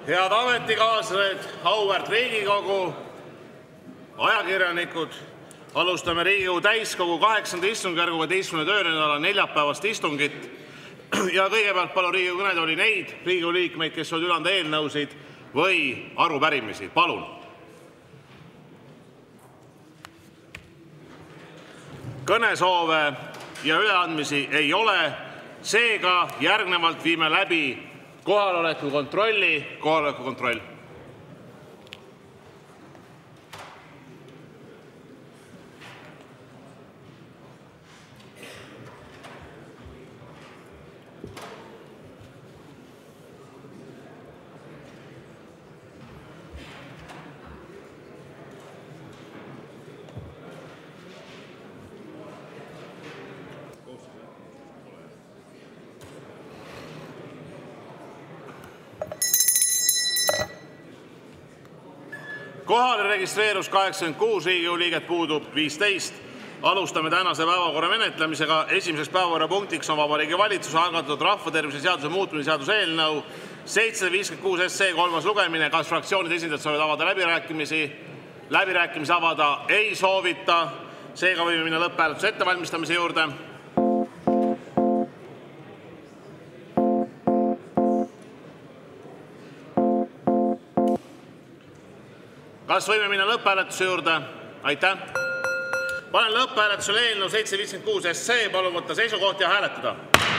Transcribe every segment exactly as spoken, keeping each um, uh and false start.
Head ametikaaslased, auväärt Riigikogu, ajakirjanikud, alustame Riigikogu täiskogu kaheksanda istungjärgu kaheteistkümnenda töönädala neljapäevast istungit. Ja kõigepealt palun Riigikogu kõnetooli neid Riigikogu liikmeid, kes soovivad üle anda eelnõusid või arupärimisi. Palun. Kõnesoove ja üleandmisi ei ole, seega järgnevalt viime läbi kohaloleku kontrolli. Kohaloleku kontroll. Kohale registreerus kaheksakümmend kuus Riigikogu liiget, puudub viisteist. Alustame tänase päevakorra menetlemisega. Esimeseks päevakorrapunktiks on Vabariigi Valitsuse algatatud rahvatervise seaduse muutmise seaduse eelnõu seitsesada viiskümmend kuus SE kolmas lugemine. Kas fraktsioonide esindajad soovivad avada läbirääkimisi? Läbirääkimisi avada ei soovita. Seega võime minna lõpphääletuse ettevalmistamise juurde. Kas võime minna lõpphääletuse juurde? Aitäh. Panen lõpphääletusele eelnõu seitsesada viiskümmend kuus SE. Palun võtta seisukoht ja hääletada.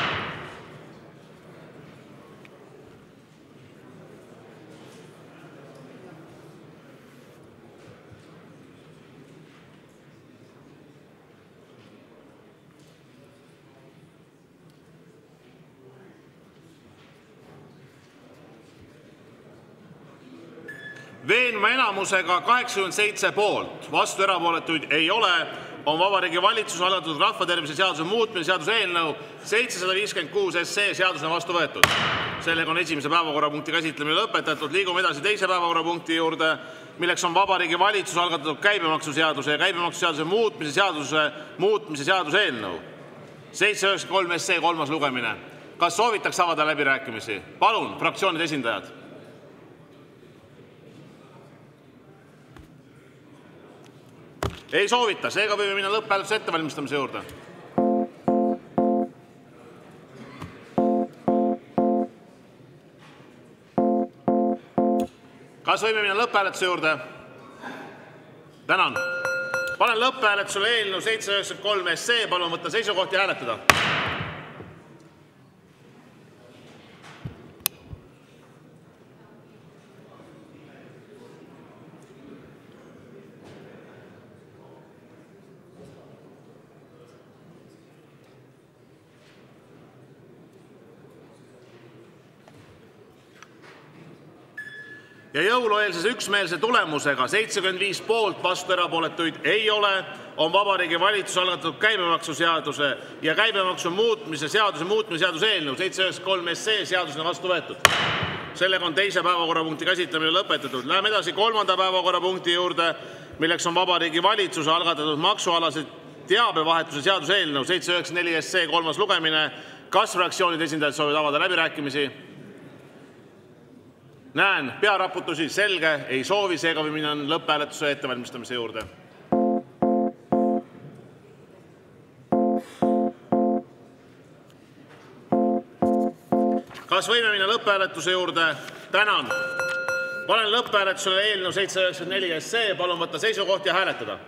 Veenva enamusega kaheksakümmend seitse poolt, vastu erapooletuid ei ole, on Vabariigi Valitsuse algatatud rahvatervise seaduse muutmise seaduse eelnõu seitsesada viiskümmend kuus SE seadusena vastu võetud. Sellega on esimese päevakorrapunkti käsitlemine lõpetatud. Liigume edasi teise päevakorrapunkti juurde, milleks on Vabariigi Valitsuse algatatud käibemaksuseaduse ja käibemaksuseaduse muutmise seaduse muutmise seaduse eelnõu seitsesada üheksakümmend kolm SE kolmas lugemine. Kas soovitakse avada läbirääkimisi? Palun, fraktsioonide esindajad. Ei soovita, seega võime minna lõpphääletuse ettevalmistamise juurde. Kas võime minna lõpphääletuse juurde? Tänan. Panen lõpphääletusele eelnõu seitsesada üheksakümmend kolm SE. Palun võtta seisukoht ja hääletada. Ja jõulueelses üksmeelse tulemusega seitsekümmend viis poolt, vastu erapooletuid ei ole, on Vabariigi Valitsuse algatatud käibemaksuseaduse ja käibemaksu muutmise seaduse muutmise seaduse eelnõu seitsesada üheksakümmend kolm SE seadusena vastu võetud. Sellega on teise päevakorrapunkti käsitlemine lõpetatud. Läheme edasi kolmanda päevakorrapunkti juurde, milleks on Vabariigi Valitsuse algatatud maksualase teabevahetuse seaduse eelnõu seitsesada üheksakümmend neli SE kolmas lugemine. Kas fraktsioonide esindajad soovivad avada läbirääkimisi? Näen pearaputusi, selge, ei soovi, seega või minna lõpphääletuse ettevalmistamise juurde. Kas võime minna lõpphääletuse juurde? Tänan. Panen lõpphääletusele eelnõu seitsesada üheksakümmend neli SE. Palun võtta seisukoht ja hääletada.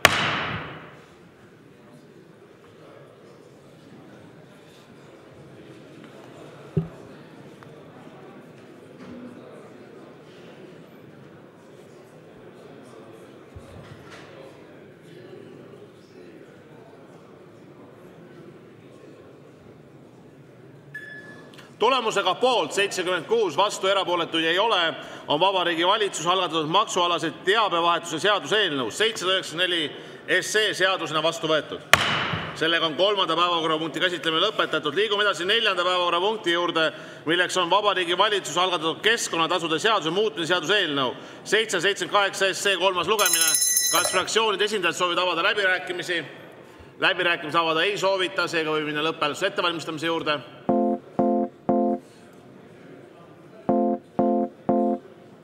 Tulemusega poolt seitsekümmend kuus, vastu erapooletuid ei ole, on Vabariigi Valitsuse algatatud maksualase teabevahetuse seaduse eelnõu seitsesada üheksakümmend neli SE seadusena vastu võetud. Sellega on kolmanda päevakorrapunkti käsitlemine lõpetatud. Liigume edasi neljanda päevakorrapunkti juurde, milleks on Vabariigi Valitsuse algatatud keskkonnatasude seaduse muutmise seaduse eelnõu seitsesada seitsekümmend kaheksa SE kolmas lugemine. Kas fraktsioonide esindajad soovivad avada läbirääkimisi? Läbirääkimisi avada ei soovita, seega võib minna lõpphääletuse ettevalmistamise juurde.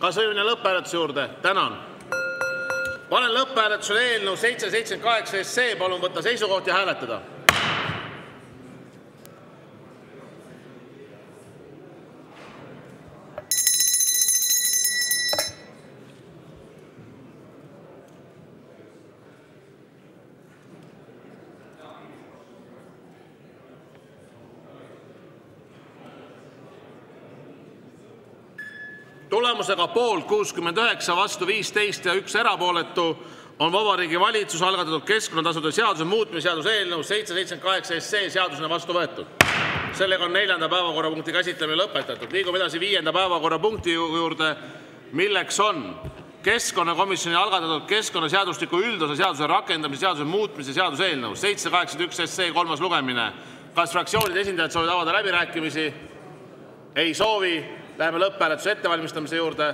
Kas võime minna lõpphääletuse juurde? Tänan. Panen lõpphääletusele eelnõu seitsesada seitsekümmend kaheksa SE. Palun võtta seisukoht ja hääletada. Tulemusega poolt kuuskümmend üheksa, vastu viisteist ja üks erapooletu on Vabariigi Valitsus algatatud keskkonnatasude seaduse muutmise seaduse eelnõu seitsesada seitsekümmend kaheksa SE seadusena vastu võetud. Sellega on neljanda päevakorrapunkti käsitlemine lõpetatud. Liigume edasi viienda päevakorrapunkti juurde, milleks on keskkonnakomisjoni algatatud keskkonnaseadustiku üldosa seaduse rakendamise seaduse muutmise seaduse eelnõu seitsesada kaheksakümmend üks SE kolmas lugemine. Kas fraktsioonide esindajad soovivad avada läbirääkimisi? Ei soovi. Läheme lõpphääletuse ettevalmistamise juurde.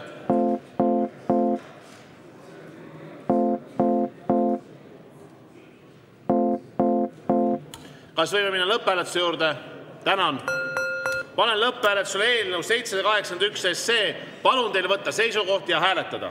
Kas võime minna lõpphääletuse juurde? Tänan. Panen lõpphääletusele eelnõu seitsesada kaheksakümmend üks SE. Palun teil võtta seisukoht ja hääletada.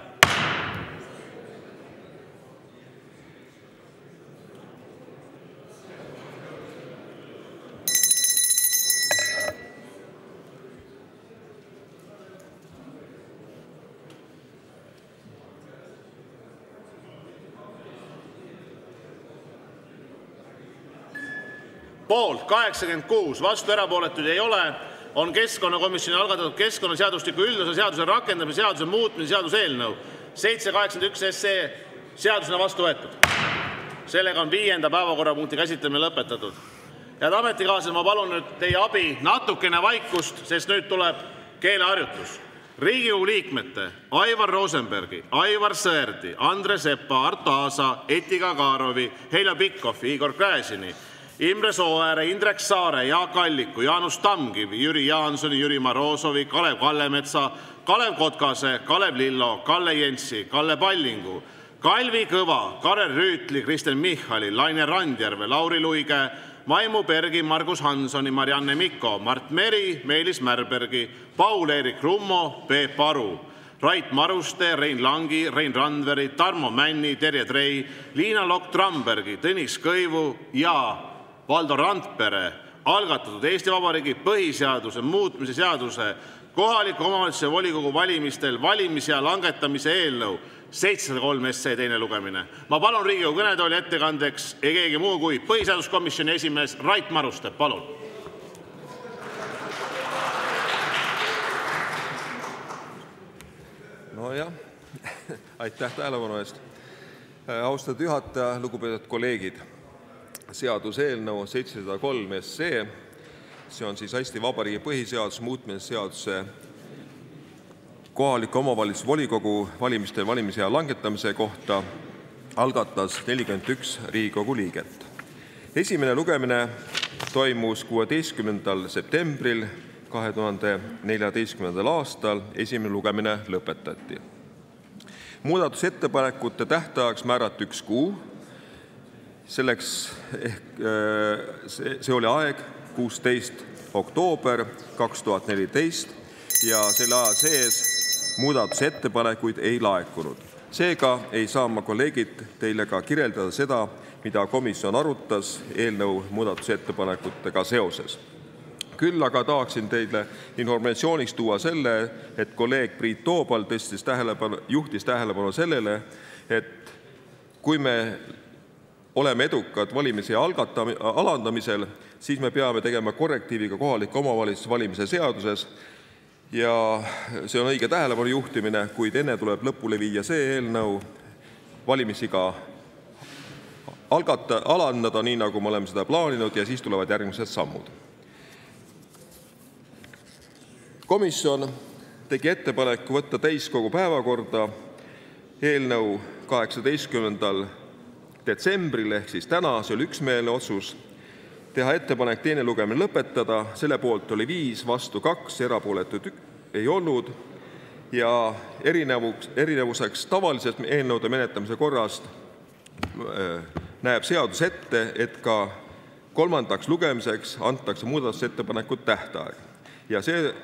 Poolt kaheksakümmend kuus, vastu erapooletuid ei ole, on keskkonnakomisjoni algatatud keskkonnaseadustiku üldosa seaduse rakendamise seaduse muutmise seaduse eelnõu seitsesada kaheksakümmend üks SE seadusena vastu võetud. Sellega on viienda päevakorrapunkti käsitlemine lõpetatud. Head ametikaaslased, ma palun nüüd teie abi natukene vaikust, sest nüüd tuleb keeleharjutus. Riigikogu liikmete Aivar Rosenbergi, Aivar Sõerdi, Andre Sepa, Arto Aasa, Etika Kaarovi, Heljo Pikhofi, Igor Gräzini, Imre Sooääre, Indrek Saare, Jaak Alliku, Jaanus Tamkivi, Jüri Jaansoni, Jüri Marosovi, Kalev Kallemetsa, Kalev Kotkase, Kalev Lillo, Kalle Jentsi, Kalle Pallingu, Kalvi Kõva, Karel Rüütli, Kristen Michali, Laine Randjärve, Lauri Luige, Maimu Bergi, Margus Hansoni, Marianne Mikko, Mart Meri, Meelis Märbergi, Paul-Eerik Rummo, Peep Aru, Rait Maruste, Rein Langi, Rein Randveri, Tarmo Männi, Terje Trei, Liina Lokk-Trambergi, Tõnis Kõivu ja Valdo Randpere algatatud Eesti Vabariigi põhiseaduse muutmise seaduse kohaliku omavalitsuse volikogu valimistel valimisea langetamise eelnõu seitsesada kolm SE teine lugemine. Ma palun Riigikogu kõnetooli ettekandeks ei keegi muu kui põhiseaduskomisjoni esimees Rait Maruste. Palun. No jah, aitäh tähelepanu eest. Austatud juhataja, lugupeetud kolleegid. Seaduseelnõu seitsesada kolm SE, see on siis Eesti Vabariigi põhiseaduse muutmise seaduse kohaliku omavalitsuse volikogu valimistel valimisea langetamise kohta algatas nelikümmend üks Riigikogu liiget. Esimene lugemine toimus kuueteistkümnendal septembril kahe tuhande neljateistkümnendal aastal, esimene lugemine lõpetati. Muudatusettepanekute tähtajaks määrati üks kuu. Selleks ehk see oli aeg kuusteist oktoober kaks tuhat neliteist ja selle aja sees muudatusettepanekuid ei laekunud. Seega ei saa ma kolleegid teile ka kirjeldada seda, mida komisjon arutas eelnõu muudatusettepanekutega seoses. Küll aga tahaksin teile informatsiooniks tuua selle, et kolleeg Priit Toobal tõstis tähelepanu, juhtis tähelepanu sellele, et kui me oleme edukad valimise alandamisel, siis me peame tegema korrektiiviga kohaliku omavalitsuse valimise seaduses ja see on õige tähelepanu juhtimine, kuid enne tuleb lõpule viia see eelnõu valimisiga algata, alandada, nii nagu me oleme seda plaaninud ja siis tulevad järgmised sammud. Komisjon tegi ettepaneku võtta täiskogu päevakorda eelnõu kaheksateistkümnendal detsembril ehk siis täna, see oli üksmeelne otsus, teha ettepanek teine lugemine lõpetada, selle poolt oli viis, vastu kaks, erapooletud ei olnud ja erinevus, erinevuseks tavalisest eelnõude menetlemise korrast näeb seadus ette, et ka kolmandaks lugemiseks antakse muudatusettepanekud tähtaeg ja see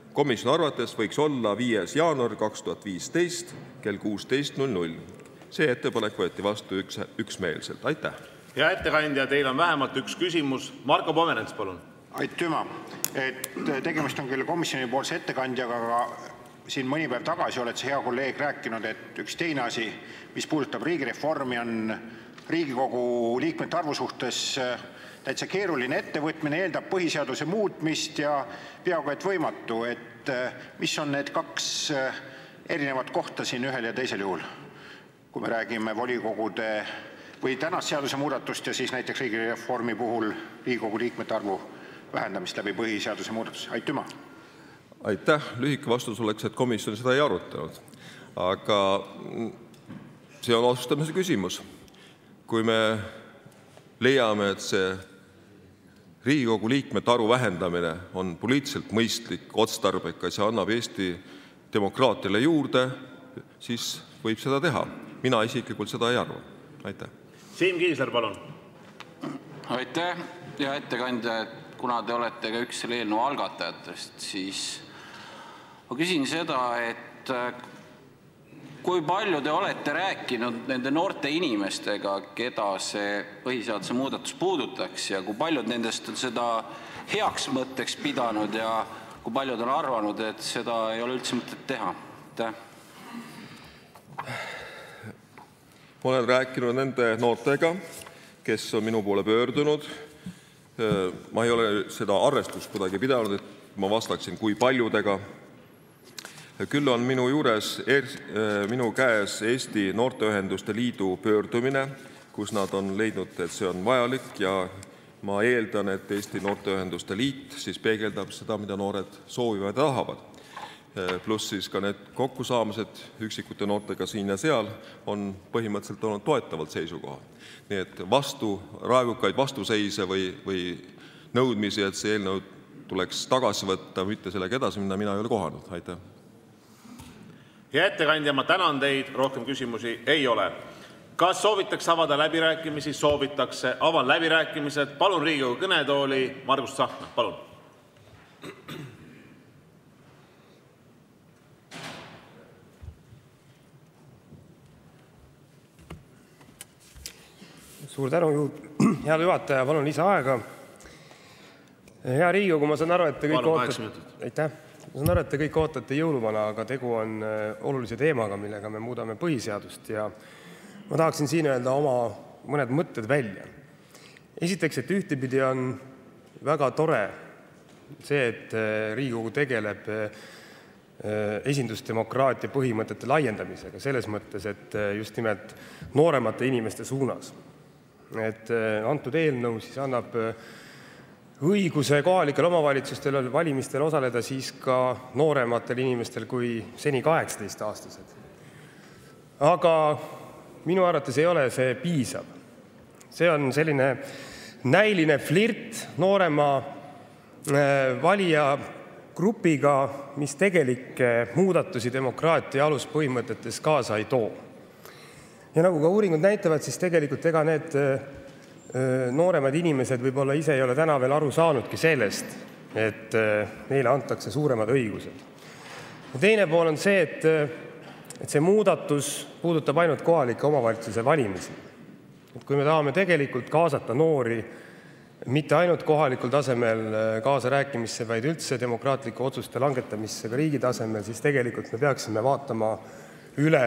Komisjoni arvates võiks olla viies jaanuar kaks tuhat viisteist kell kuusteist null null. See ettepanek võeti vastu üks, üksmeelselt. Aitäh! Ja ettekandja, teil on vähemalt üks küsimus. Marko Pomerants, palun. Aitüma. Et tegemist on küll komisjoni poolse ettekandjaga, aga siin mõni päev tagasi oled see hea kolleeg rääkinud, et üks teine asi, mis puudutab riigireformi, on Riigikogu liikmete arvu suhtes täitsa keeruline ettevõtmine, eeldab põhiseaduse muutmist ja peaaegu et võimatu. Et mis on need kaks erinevat kohta siin ühel ja teisel juhul, kui me räägime volikogude või tänast seaduse muudatust ja siis näiteks riigireformi puhul Riigikogu liikmete arvu vähendamist läbi põhiseaduse muudatuse? Aitüma. Aitäh. Lühike vastus oleks, et komisjon seda ei arutanud. Aga see on otsustamise küsimus. Kui me leiame, et see Riigikogu liikmete arvu vähendamine on poliitiliselt mõistlik, otstarbekas ja annab Eesti demokraatiale juurde, siis võib seda teha. Mina isiklikult seda ei arva. Aitäh. Siim Kiisler, palun. Aitäh, hea ettekandja, et kuna te olete ka üks selle eelnõu algatajatest, siis ma küsin seda, et kui palju te olete rääkinud nende noorte inimestega, keda see põhiseaduse muudatus puudutaks ja kui paljud nendest on seda heaks mõtteks pidanud ja kui paljud on arvanud, et seda ei ole üldse mõtet teha? Aitäh. Ma olen rääkinud nende noortega, kes on minu poole pöördunud. Ma ei ole seda arvestust kuidagi pidanud, et ma vastaksin kui paljudega. Küll on minu juures, minu käes Eesti Noorteühenduste Liidu pöördumine, kus nad on leidnud, et see on vajalik ja ma eeldan, et Eesti Noorteühenduste Liit siis peegeldab seda, mida noored soovivad ja tahavad. Pluss siis ka need kokkusaamised üksikute noortega siin ja seal on põhimõtteliselt olnud toetavalt seisukohal. Nii et vastu, raevukaid vastuseise või, või nõudmisi, et see eelnõu tuleks tagasi võtta, mitte sellega edasi minna, mina ei ole kohanud. Aitäh. Ja ettekandja, ma tänan teid, rohkem küsimusi ei ole. Kas soovitakse avada läbirääkimisi? Soovitakse. Avan läbirääkimised. Palun Riigikogu kõnetooli Margus Tsahkna. Palun. Suur tänu, head juhataja, palun lisaaega. Hea Riigikogu, ma saan aru, et te kõik ootate, aitäh. Ma saan aru, et te kõik ootate jõuluvana, aga tegu on olulise teemaga, millega me muudame põhiseadust ja ma tahaksin siin öelda oma mõned mõtted välja. Esiteks, et ühtepidi on väga tore see, et Riigikogu tegeleb esindusdemokraatia põhimõtete laiendamisega selles mõttes, et just nimelt nooremate inimeste suunas. Et antud eelnõu siis annab õiguse kohalikel omavalitsustel valimistel osaleda siis ka noorematel inimestel kui seni kaheksateist aastased. Aga minu arvates ei ole see piisav. See on selline näiline flirt noorema valija grupiga, mis tegelikke muudatusi demokraatia aluspõhimõtetes kaasa ei too. Ja nagu ka uuringud näitavad, siis tegelikult ega need nooremad inimesed võib-olla ise ei ole täna veel aru saanudki sellest, et neile antakse suuremad õigused. Ja teine pool on see, et, et see muudatus puudutab ainult kohalike omavalitsuse valimisi. Et kui me tahame tegelikult kaasata noori mitte ainult kohalikul tasemel kaasa rääkimisse, vaid üldse demokraatliku otsuste langetamisse ka riigi tasemel, siis tegelikult me peaksime vaatama üle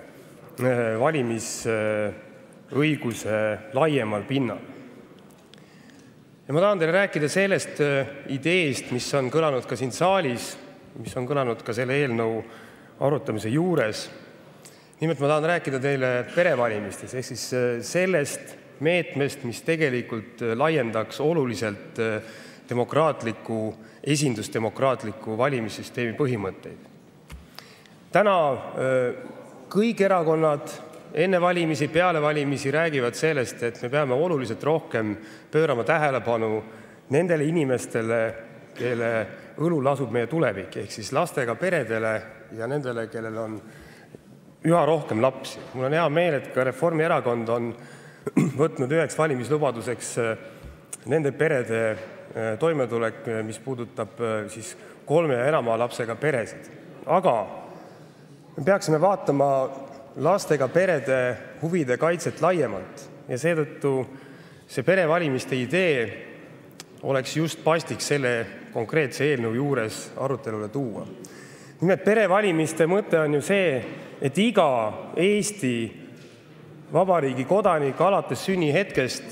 valimisõiguse laiemal pinnal. Ja ma tahan teile rääkida sellest ideest, mis on kõlanud ka siin saalis, mis on kõlanud ka selle eelnõu arutamise juures. Nimelt ma tahan rääkida teile perevalimistes, ehk siis sellest meetmest, mis tegelikult laiendaks oluliselt demokraatliku, esindusdemokraatliku valimissüsteemi põhimõtteid. Täna kõik erakonnad enne valimisi, peale valimisi räägivad sellest, et me peame oluliselt rohkem pöörama tähelepanu nendele inimestele, kelle õlul asub meie tulevik, ehk siis lastega peredele ja nendele, kellel on üha rohkem lapsi. Mul on hea meel, et ka Reformierakond on võtnud üheks valimislubaduseks nende perede toimetulek, mis puudutab siis kolme ja enama lapsega peresid. Aga me peaksime vaatama lastega perede huvide kaitset laiemalt ja seetõttu see perevalimiste idee oleks just paslik selle konkreetse eelnõu juures arutelule tuua. Nimelt perevalimiste mõte on ju see, et iga Eesti Vabariigi kodanik alates sünnihetkest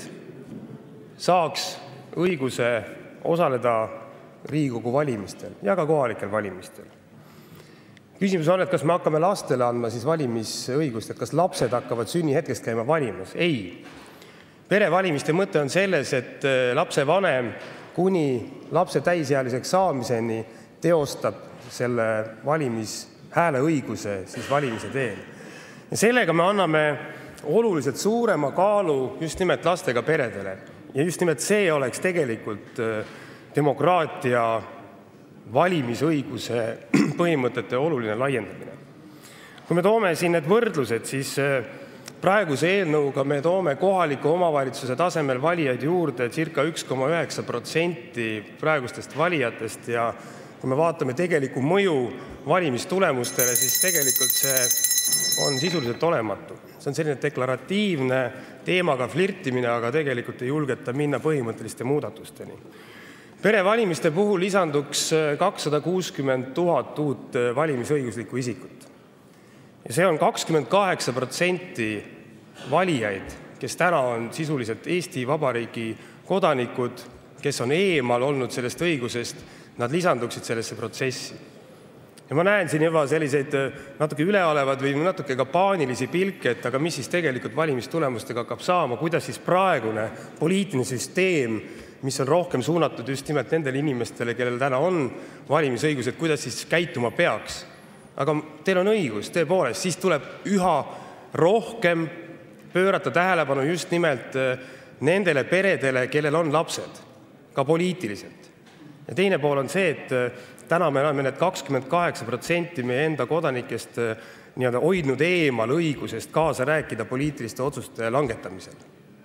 saaks õiguse osaleda Riigikogu valimistel ja ka kohalikel valimistel. Küsimus on, et kas me hakkame lastele andma siis valimisõigust, et kas lapsed hakkavad sünnihetkest käima valimas? Ei. Perevalimiste mõte on selles, et lapse vanem kuni lapse täisealiseks saamiseni teostab selle valimis hääleõiguse siis valimise teel. Ja sellega me anname oluliselt suurema kaalu just nimelt lastega peredele. Ja just nimelt see oleks tegelikult demokraatia valimisõiguse põhimõtete oluline laiendamine. Kui me toome siin need võrdlused, siis praeguse eelnõuga me toome kohaliku omavalitsuse tasemel valijaid juurde circa üks koma üheksa protsenti praegustest valijatest ja kui me vaatame tegeliku mõju valimistulemustele, siis tegelikult see on sisuliselt olematu. See on selline deklaratiivne teemaga flirtimine, aga tegelikult ei julgeta minna põhimõtteliste muudatusteni. Perevalimiste puhul lisanduks kakssada kuuskümmend tuhat uut valimisõiguslikku isikut. Ja see on kakskümmend kaheksa protsenti valijaid, kes täna on sisuliselt Eesti Vabariigi kodanikud, kes on eemal olnud sellest õigusest, nad lisanduksid sellesse protsessi. Ja ma näen siin juba selliseid natuke üleolevad või natuke ka paanilisi pilke, et aga mis siis tegelikult valimistulemustega hakkab saama, kuidas siis praegune poliitiline süsteem, mis on rohkem suunatud just nimelt nendele inimestele, kellel täna on valimisõigused, kuidas siis käituma peaks. Aga teil on õigus, tõepoolest, siis tuleb üha rohkem pöörata tähelepanu just nimelt nendele peredele, kellel on lapsed, ka poliitiliselt. Ja teine pool on see, et täna me oleme need kakskümmend kaheksa protsenti meie enda kodanikest nii-öelda hoidnud eemal õigusest kaasa rääkida poliitiliste otsuste langetamisel.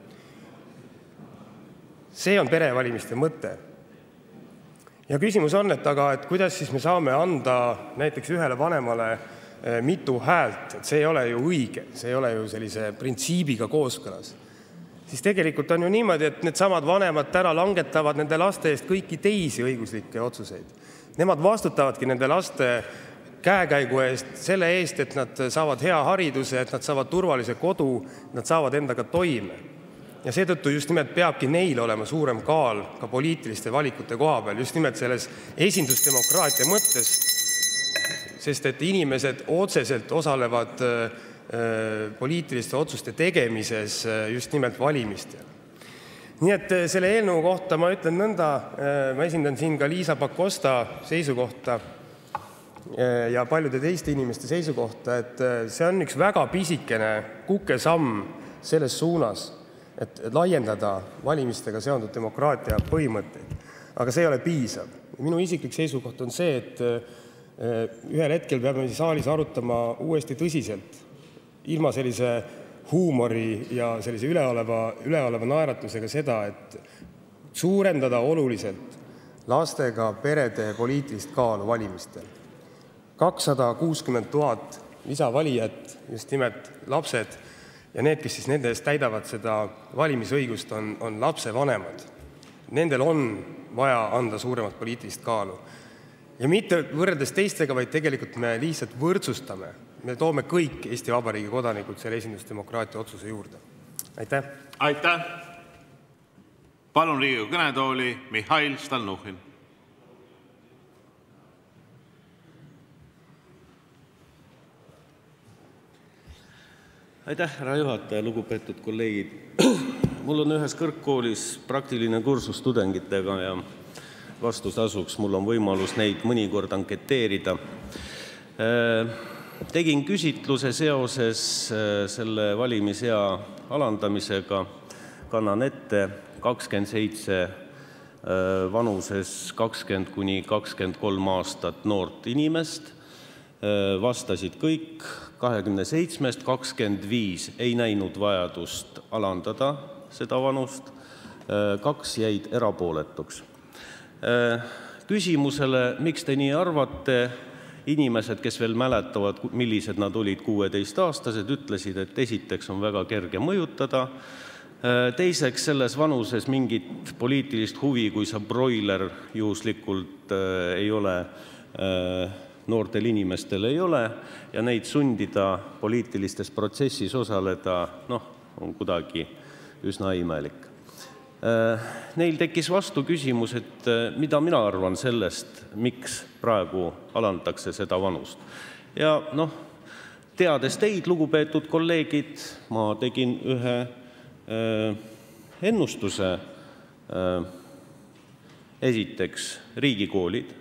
See on perevalimiste mõte. Ja küsimus on, et aga et kuidas siis me saame anda näiteks ühele vanemale mitu häält, et see ei ole ju õige, see ei ole ju sellise printsiibiga kooskõlas. Siis tegelikult on ju niimoodi, et need samad vanemad täna langetavad nende laste eest kõiki teisi õiguslikke otsuseid. Nemad vastutavadki nende laste käekäigu eest, selle eest, et nad saavad hea hariduse, et nad saavad turvalise kodu, nad saavad endaga toime. Ja seetõttu just nimelt peabki neil olema suurem kaal ka poliitiliste valikute koha peal, just nimelt selles esindusdemokraatia mõttes, sest et inimesed otseselt osalevad poliitiliste otsuste tegemises just nimelt valimistel. Nii et selle eelnõu kohta ma ütlen nõnda, ma esindan siin ka Liisa Pakosta seisukohta ja paljude teiste inimeste seisukohta, et see on üks väga pisikene kukesamm selles suunas, et laiendada valimistega seonduv demokraatia põhimõtteid. Aga see ei ole piisav. Minu isiklik seisukoht on see, et ühel hetkel peame saalis arutama uuesti tõsiselt, ilma sellise huumori ja sellise üleoleva, üleoleva naeratusega seda, et suurendada oluliselt lastega perede poliitilist kaalu valimistel. kakssada kuuskümmend tuhat lisavalijat, just nimelt lapsed, ja need, kes siis nende eest täidavad seda valimisõigust, on, on lapse vanemad. Nendel on vaja anda suuremat poliitilist kaalu. Ja mitte võrreldes teistega, vaid tegelikult me lihtsalt võrdsustame. Me toome kõik Eesti Vabariigi kodanikud selle esindusdemokraatia otsuse juurde. Aitäh! Aitäh! Palun Riigikogu kõnetooli Mihhail Stalnuhhin. Aitäh, härra juhataja, lugupeetud kolleegid. Mul on ühes kõrgkoolis praktiline kursus tudengitega ja vastutasuks mul on võimalus neid mõnikord anketeerida. Tegin küsitluse seoses selle valimisea alandamisega, kannan ette kakskümmend seitse vanuses kakskümmend kuni kakskümmend kolm aastat noort inimest, vastasid kõik, kahekümne seitsmest kakskümmend viis ei näinud vajadust alandada seda vanust, kaks jäid erapooletuks. Küsimusele, miks te nii arvate, inimesed, kes veel mäletavad, millised nad olid kuueteistaastased, ütlesid, et esiteks on väga kerge mõjutada, teiseks selles vanuses mingit poliitilist huvi, kui sa broiler juhuslikult ei ole, noortel inimestel ei ole, ja neid sundida poliitilistes protsessis osaleda, noh, on kuidagi üsna imelik. Neil tekkis vastu küsimus, et mida mina arvan sellest, miks praegu alandatakse seda vanust. Ja noh, teades teid, lugupeetud kolleegid, ma tegin ühe ennustuse. Esiteks riigikoolid,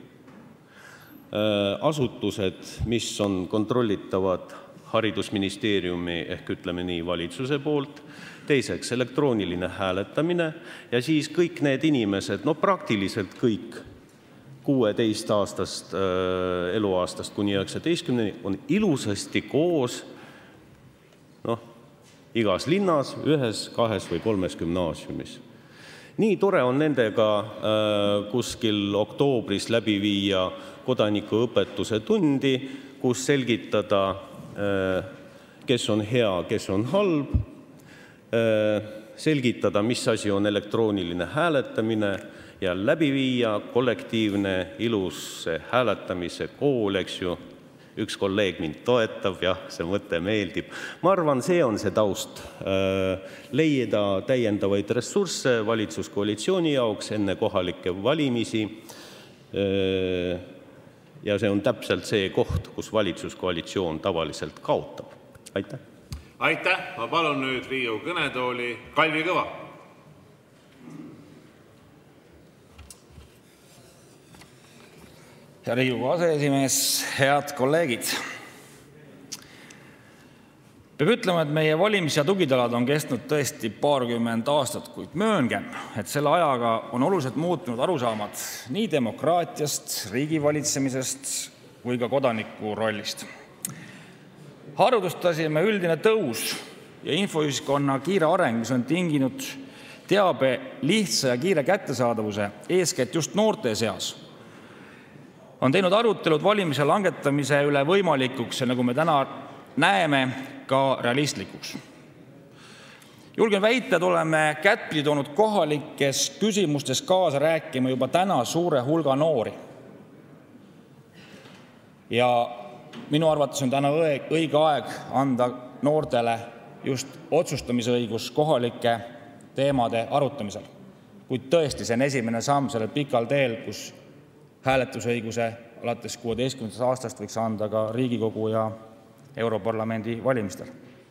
asutused, mis on kontrollitavad haridusministeeriumi ehk ütleme nii valitsuse poolt, teiseks elektrooniline hääletamine ja siis kõik need inimesed, no praktiliselt kõik kuueteistaastast eluaastast kuni üheksateistkümneni on ilusasti koos noh, igas linnas, ühes, kahes või kolmes gümnaasiumis. Nii tore on nendega kuskil oktoobris läbi viia kodanikuõpetuse tundi, kus selgitada, kes on hea, kes on halb, selgitada, mis asi on elektrooniline hääletamine ja läbi viia kollektiivne ilus hääletamise kool, eks ju. Üks kolleeg mind toetab, jah, see mõte meeldib. Ma arvan, see on see taust. Leida täiendavaid ressursse valitsuskoalitsiooni jaoks enne kohalikke valimisi. Ja see on täpselt see koht, kus valitsuskoalitsioon tavaliselt kaotab. Aitäh! Aitäh! Ma palun nüüd Riigikogu kõnetooli Kalvi Kõva. Hea Riigikogu aseesimees, head kolleegid! Peab ütlema, et meie valimis- ja tugitalad on kestnud tõesti paarkümmend aastat, kuid mööngem, et selle ajaga on oluliselt muutunud arusaamad nii demokraatiast, riigivalitsemisest kui ka kodaniku rollist. Harudustasime üldine tõus ja infoühiskonna kiire areng, mis on tinginud teabe lihtsa ja kiire kättesaadavuse, eeskätt just noorte seas, on teinud arutelud valimise langetamise üle võimalikuks ja nagu me täna näeme, ka realistlikuks. Julgen väita, et oleme kättpidi toonud kohalikes küsimustes kaasa rääkima juba täna suure hulga noori. Ja minu arvates on täna õige aeg anda noortele just otsustamisõigus kohalike teemade arutamisel. Kuid tõesti, see on esimene samm sellel pikal teel, kus hääletusõiguse alates kuueteistkümnendast aastast võiks anda ka Riigikogu ja Europarlamendi valimistel.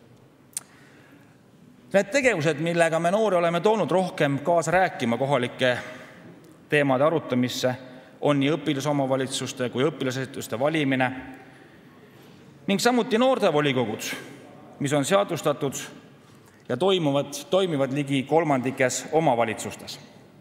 Need tegevused, millega me noori oleme toonud rohkem kaasa rääkima kohalike teemade arutamisse, on nii õpilasomavalitsuste kui õpilasesinduste valimine ning samuti noortevolikogud, mis on seadustatud ja toimuvad, toimivad ligi kolmandikes omavalitsustes.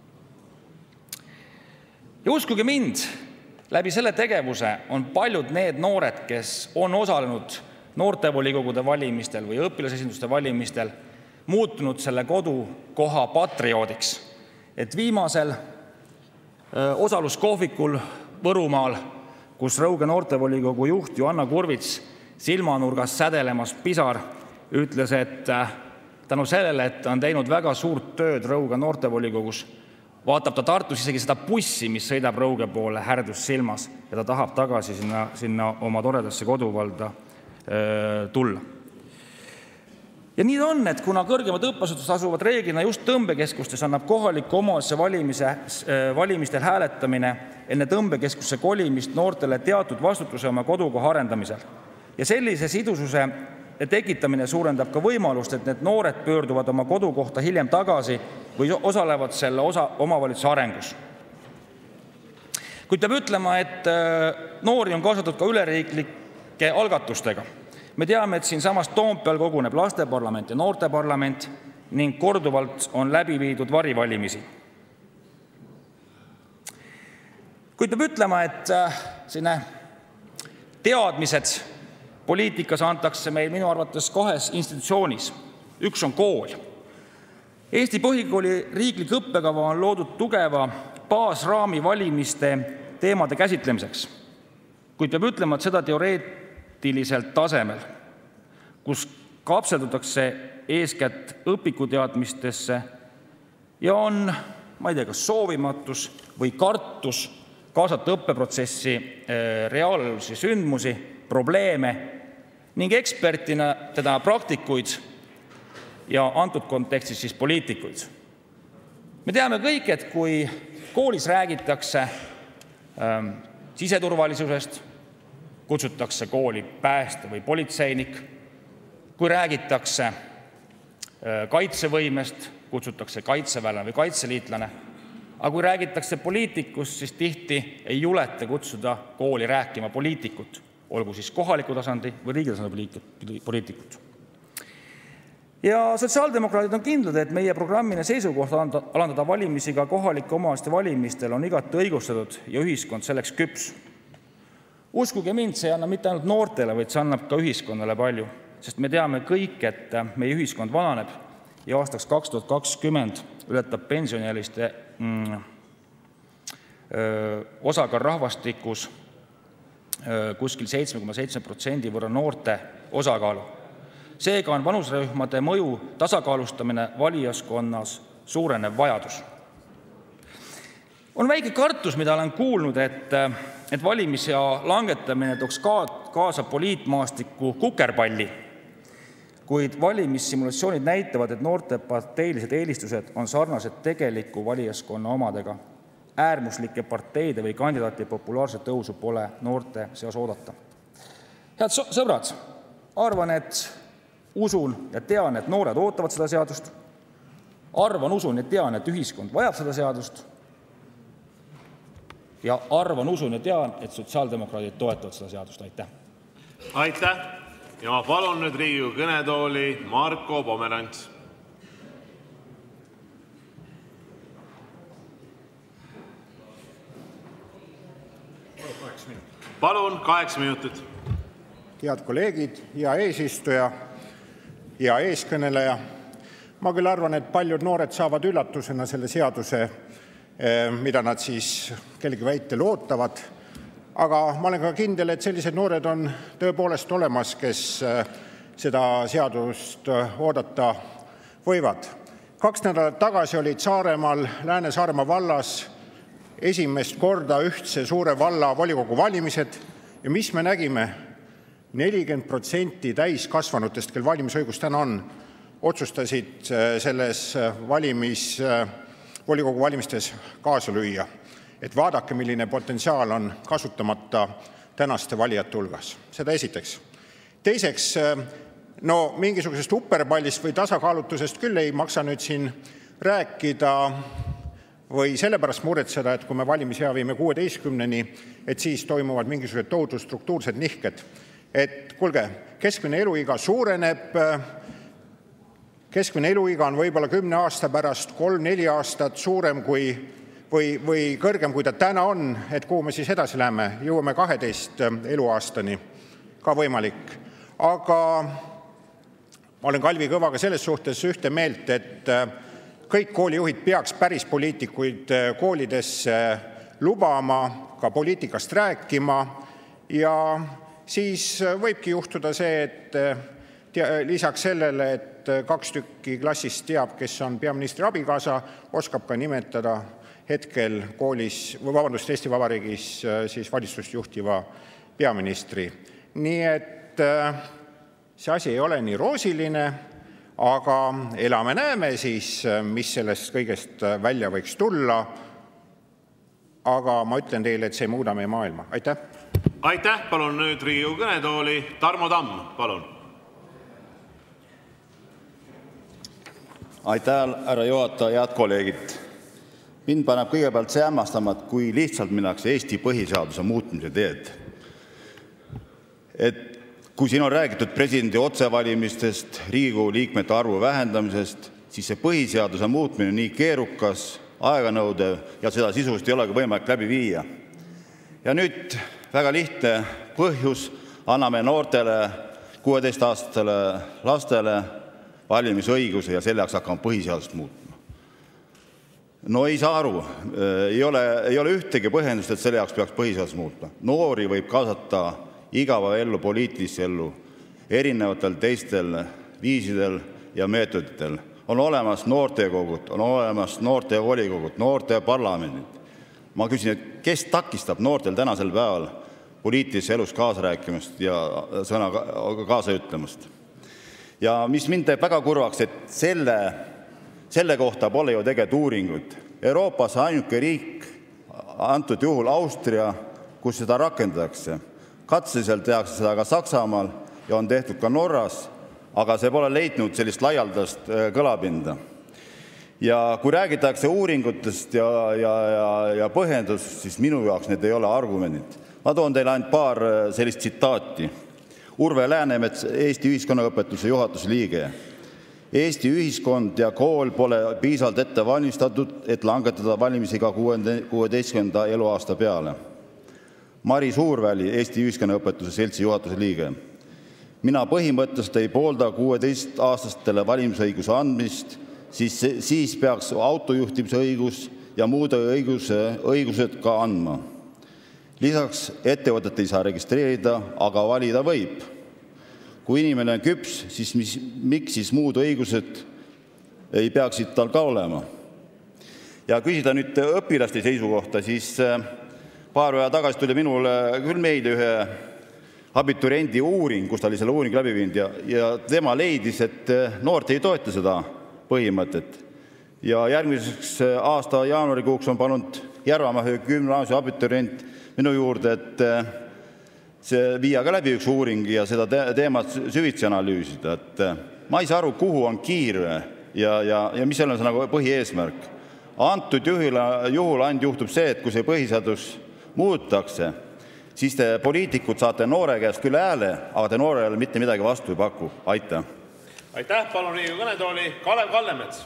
Ja uskuge mind, läbi selle tegevuse on paljud need noored, kes on osalenud noortevolikogude valimistel või õpilasesinduste valimistel, muutunud selle kodukoha patrioodiks. Et viimasel osaluskohvikul Võrumaal, kus Rõuge noortevolikogu juht Joanna Kurvits silmanurgas sädelemas pisar ütles, et tänu sellele, et on teinud väga suurt tööd Rõuge noortevolikogus, vaatab ta Tartus isegi seda bussi, mis sõidab Rõuge poole härdus silmas ja ta tahab tagasi sinna, sinna oma toredasse koduvalda öö, tulla. Ja nii on, et kuna kõrgemad õppeasutused asuvad reeglina just tõmbekeskustes, annab kohaliku omavalitsuse valimise, valimistel hääletamine enne tõmbekeskusse kolimist noortele teatud vastutuse oma kodukoha arendamisel. Ja sellise sidususe tekitamine suurendab ka võimalust, et need noored pöörduvad oma kodukohta hiljem tagasi või osalevad selle osa omavalitsuse arengus. Kuid peab ütlema, et noori on kaasatud ka üleriiklike algatustega. Me teame, et siin samas Toompeal koguneb lasteparlament ja noorteparlament ning korduvalt on läbi viidud varivalimisi. Kuid peab ütlema, et sinne teadmised poliitikas antakse meil minu arvates kahes institutsioonis. Üks on kool. Eesti põhikooli riiklik õppekava on loodud tugeva baasraami valimiste teemade käsitlemiseks, kuid peab ütlema, et seda teoreetiliselt tasemel, kus kapseldutakse eeskätt õpikuteadmistesse ja on, ma ei tea, kas soovimatus või kartus kaasata õppeprotsessi reaalsi sündmusi, probleeme ning ekspertina teda praktikuid ja antud kontekstis siis poliitikuid. Me teame kõik, et kui koolis räägitakse ähm, siseturvalisusest, kutsutakse kooli pääste või politseinik, kui räägitakse äh, kaitsevõimest, kutsutakse kaitseväelane või kaitseliitlane, aga kui räägitakse poliitikust, siis tihti ei juleta kutsuda kooli rääkima poliitikut, olgu siis kohaliku tasandi või riigi tasandi poliitikut. Ja sotsiaaldemokraadid on kindlad, et meie programmine seisukoht alandada valimisi ka kohalike omavalitsuste valimistel on igati õigustatud ja ühiskond selleks küps. Uskuge mind, see ei anna mitte ainult noortele, vaid see annab ka ühiskonnale palju, sest me teame kõik, et meie ühiskond vananeb ja aastaks kaks tuhat kakskümmend ületab pensioniealiste mm, öö, osakaal rahvastikus kuskil seitse koma seitse protsenti võrra noorte osakaalu. Seega on vanusrühmade mõju tasakaalustamine valijaskonnas suurenev vajadus. On väike kartus, mida olen kuulnud, et, et valimisea langetamine tooks kaasa poliitmaastiku kukerpalli, kuid valimissimulatsioonid näitavad, et noorte parteilised eelistused on sarnased tegeliku valijaskonna omadega. Äärmuslike parteide või kandidaati populaarset tõusu pole noorte seas oodata. Head sõbrad, arvan, et usun ja tean, et noored ootavad seda seadust. Arvan, usun ja tean, et ühiskond vajab seda seadust. Ja arvan, usun ja tean, et sotsiaaldemokraadid toetavad seda seadust. Aitäh! Aitäh! Ja ma palun nüüd Riigikogu kõnetooli Marko Pomerants. Palun, kaheksa minutit. Head kolleegid, hea eesistuja ja eeskõneleja. Ma küll arvan, et paljud noored saavad üllatusena selle seaduse, mida nad siis kellegi väitel ootavad. Aga ma olen ka kindel, et sellised noored on tõepoolest olemas, kes seda seadust oodata võivad. Kaks nädalat tagasi olid Saaremaal, Lääne-Saaremaa vallas esimest korda ühtse suure valla volikogu valimised ja mis me nägime? nelikümmend protsenti täiskasvanutest, kel valimisõigus täna on, otsustasid selles valimis, volikogu valimistes kaasa lüüa. Et vaadake, milline potentsiaal on kasutamata tänaste valijate hulgas. Seda esiteks. Teiseks, no mingisugusest uperpallist või tasakaalutusest küll ei maksa nüüd siin rääkida või sellepärast muretseda, et kui me valimisea viime kuueteistkümneni, et siis toimuvad mingisugused tohutud struktuursed nihked. Et kuulge, keskmine eluiga suureneb, keskmine eluiga on võib-olla kümne aasta pärast kolm-neli aastat suurem kui, või, või kõrgem, kui ta täna on, et kuhu me siis edasi läheme, jõuame kaheteist eluaastani, ka võimalik. Aga ma olen Kalvi Kõvaga selles suhtes ühte meelt, et kõik koolijuhid peaks päris poliitikuid koolidesse lubama, ka poliitikast rääkima ja siis võibki juhtuda see, et lisaks sellele, et kaks tükki klassist teab, kes on peaministri abikaasa, oskab ka nimetada hetkel koolis, või vabandust, Eesti Vabariigis siis valitsust juhtiva peaministri. Nii et see asi ei ole nii roosiline, aga elame näeme siis, mis sellest kõigest välja võiks tulla. Aga ma ütlen teile, et see ei muuda meie maailma. Aitäh! Aitäh! Palun nüüd Riigikogu kõnetooli. Tarmo Tamm, palun. Aitäh, härra juhataja, head kolleegid. Mind paneb kõigepealt see hämmastama, et kui lihtsalt minnakse Eesti põhiseaduse muutmise teed. Et kui siin on räägitud presidendi otsevalimistest, Riigikogu liikmete arvu vähendamisest, siis see põhiseaduse muutmine nii keerukas, aeganõudev ja seda sisust ei olegi võimalik läbi viia. Ja nüüd väga lihtne põhjus, anname noortele kuueteistaastastele lastele valimisõiguse ja selleks hakkame põhiseadust muutma. No ei saa aru, ei ole, ei ole ühtegi põhjendust, et selle jaoks peaks põhiseadus muutma. Noori võib kaasata igapäevaellu, poliitilisse ellu, erinevatel teistel viisidel ja meetoditel. On olemas noortekogud, on olemas noortevolikogud, noorteparlamendid. Ma küsin, et kes takistab noortel tänasel päeval poliitilises elus kaasa rääkimast ja sõna kaasa ütlemast? Ja mis mind teeb väga kurvaks, et selle Selle kohta pole ju tegelikult uuringut. Euroopas ainuke riik, antud juhul Austria, kus seda rakendatakse. Katseliselt tehakse seda ka Saksamaal ja on tehtud ka Norras, aga see pole leidnud sellist laialdast kõlapinda. Ja kui räägitakse uuringutest ja, ja, ja, ja põhjendust, siis minu jaoks need ei ole argumendid. Ma toon teile ainult paar sellist tsitaati. Urve Läänemets, Eesti ühiskonnaõpetuse juhatuse liige. Eesti ühiskond ja kool pole piisavalt ette valmistatud, et langetada valimisiga kuueteistkümnenda eluaasta peale. Mari Suurväli, Eesti ühiskonnaõpetuse seltsi juhatuse liige. Mina põhimõtteliselt ei poolda kuueteistaastastele valimisõiguse andmist, siis, siis peaks autojuhtimise õigus ja muude õiguse, õigused ka andma. Lisaks ettevõtet ei saa registreerida, aga valida võib. Kui inimene on küps, siis mis, miks siis muud õigused ei peaksid tal ka olema? Ja küsida nüüd õpilaste seisukohta, siis paar päeva tagasi tuli minule küll meile ühe abituriendi uuring, kus ta oli selle uuring läbi viinud ja, ja tema leidis, et noort ei toeta seda põhimõtet. Ja järgmiseks aasta jaanuarikuuks on palunud Järvamäe gümnaasiumi abiturient minu juurde, et see viia ka läbi üks uuring ja seda teemat süvitsi analüüsida. Et ma ei saa aru, kuhu on kiire ja, ja, ja mis seal on see nagu põhieesmärk. Antud juhul, juhul ainult juhtub see, et kui see põhiseadus muutakse, siis te poliitikud saate noore käest küll hääle, aga te noorele mitte midagi vastu ei paku. Aitäh! Aitäh, palun Riigikogu kõnetooli Kalev Kallemets.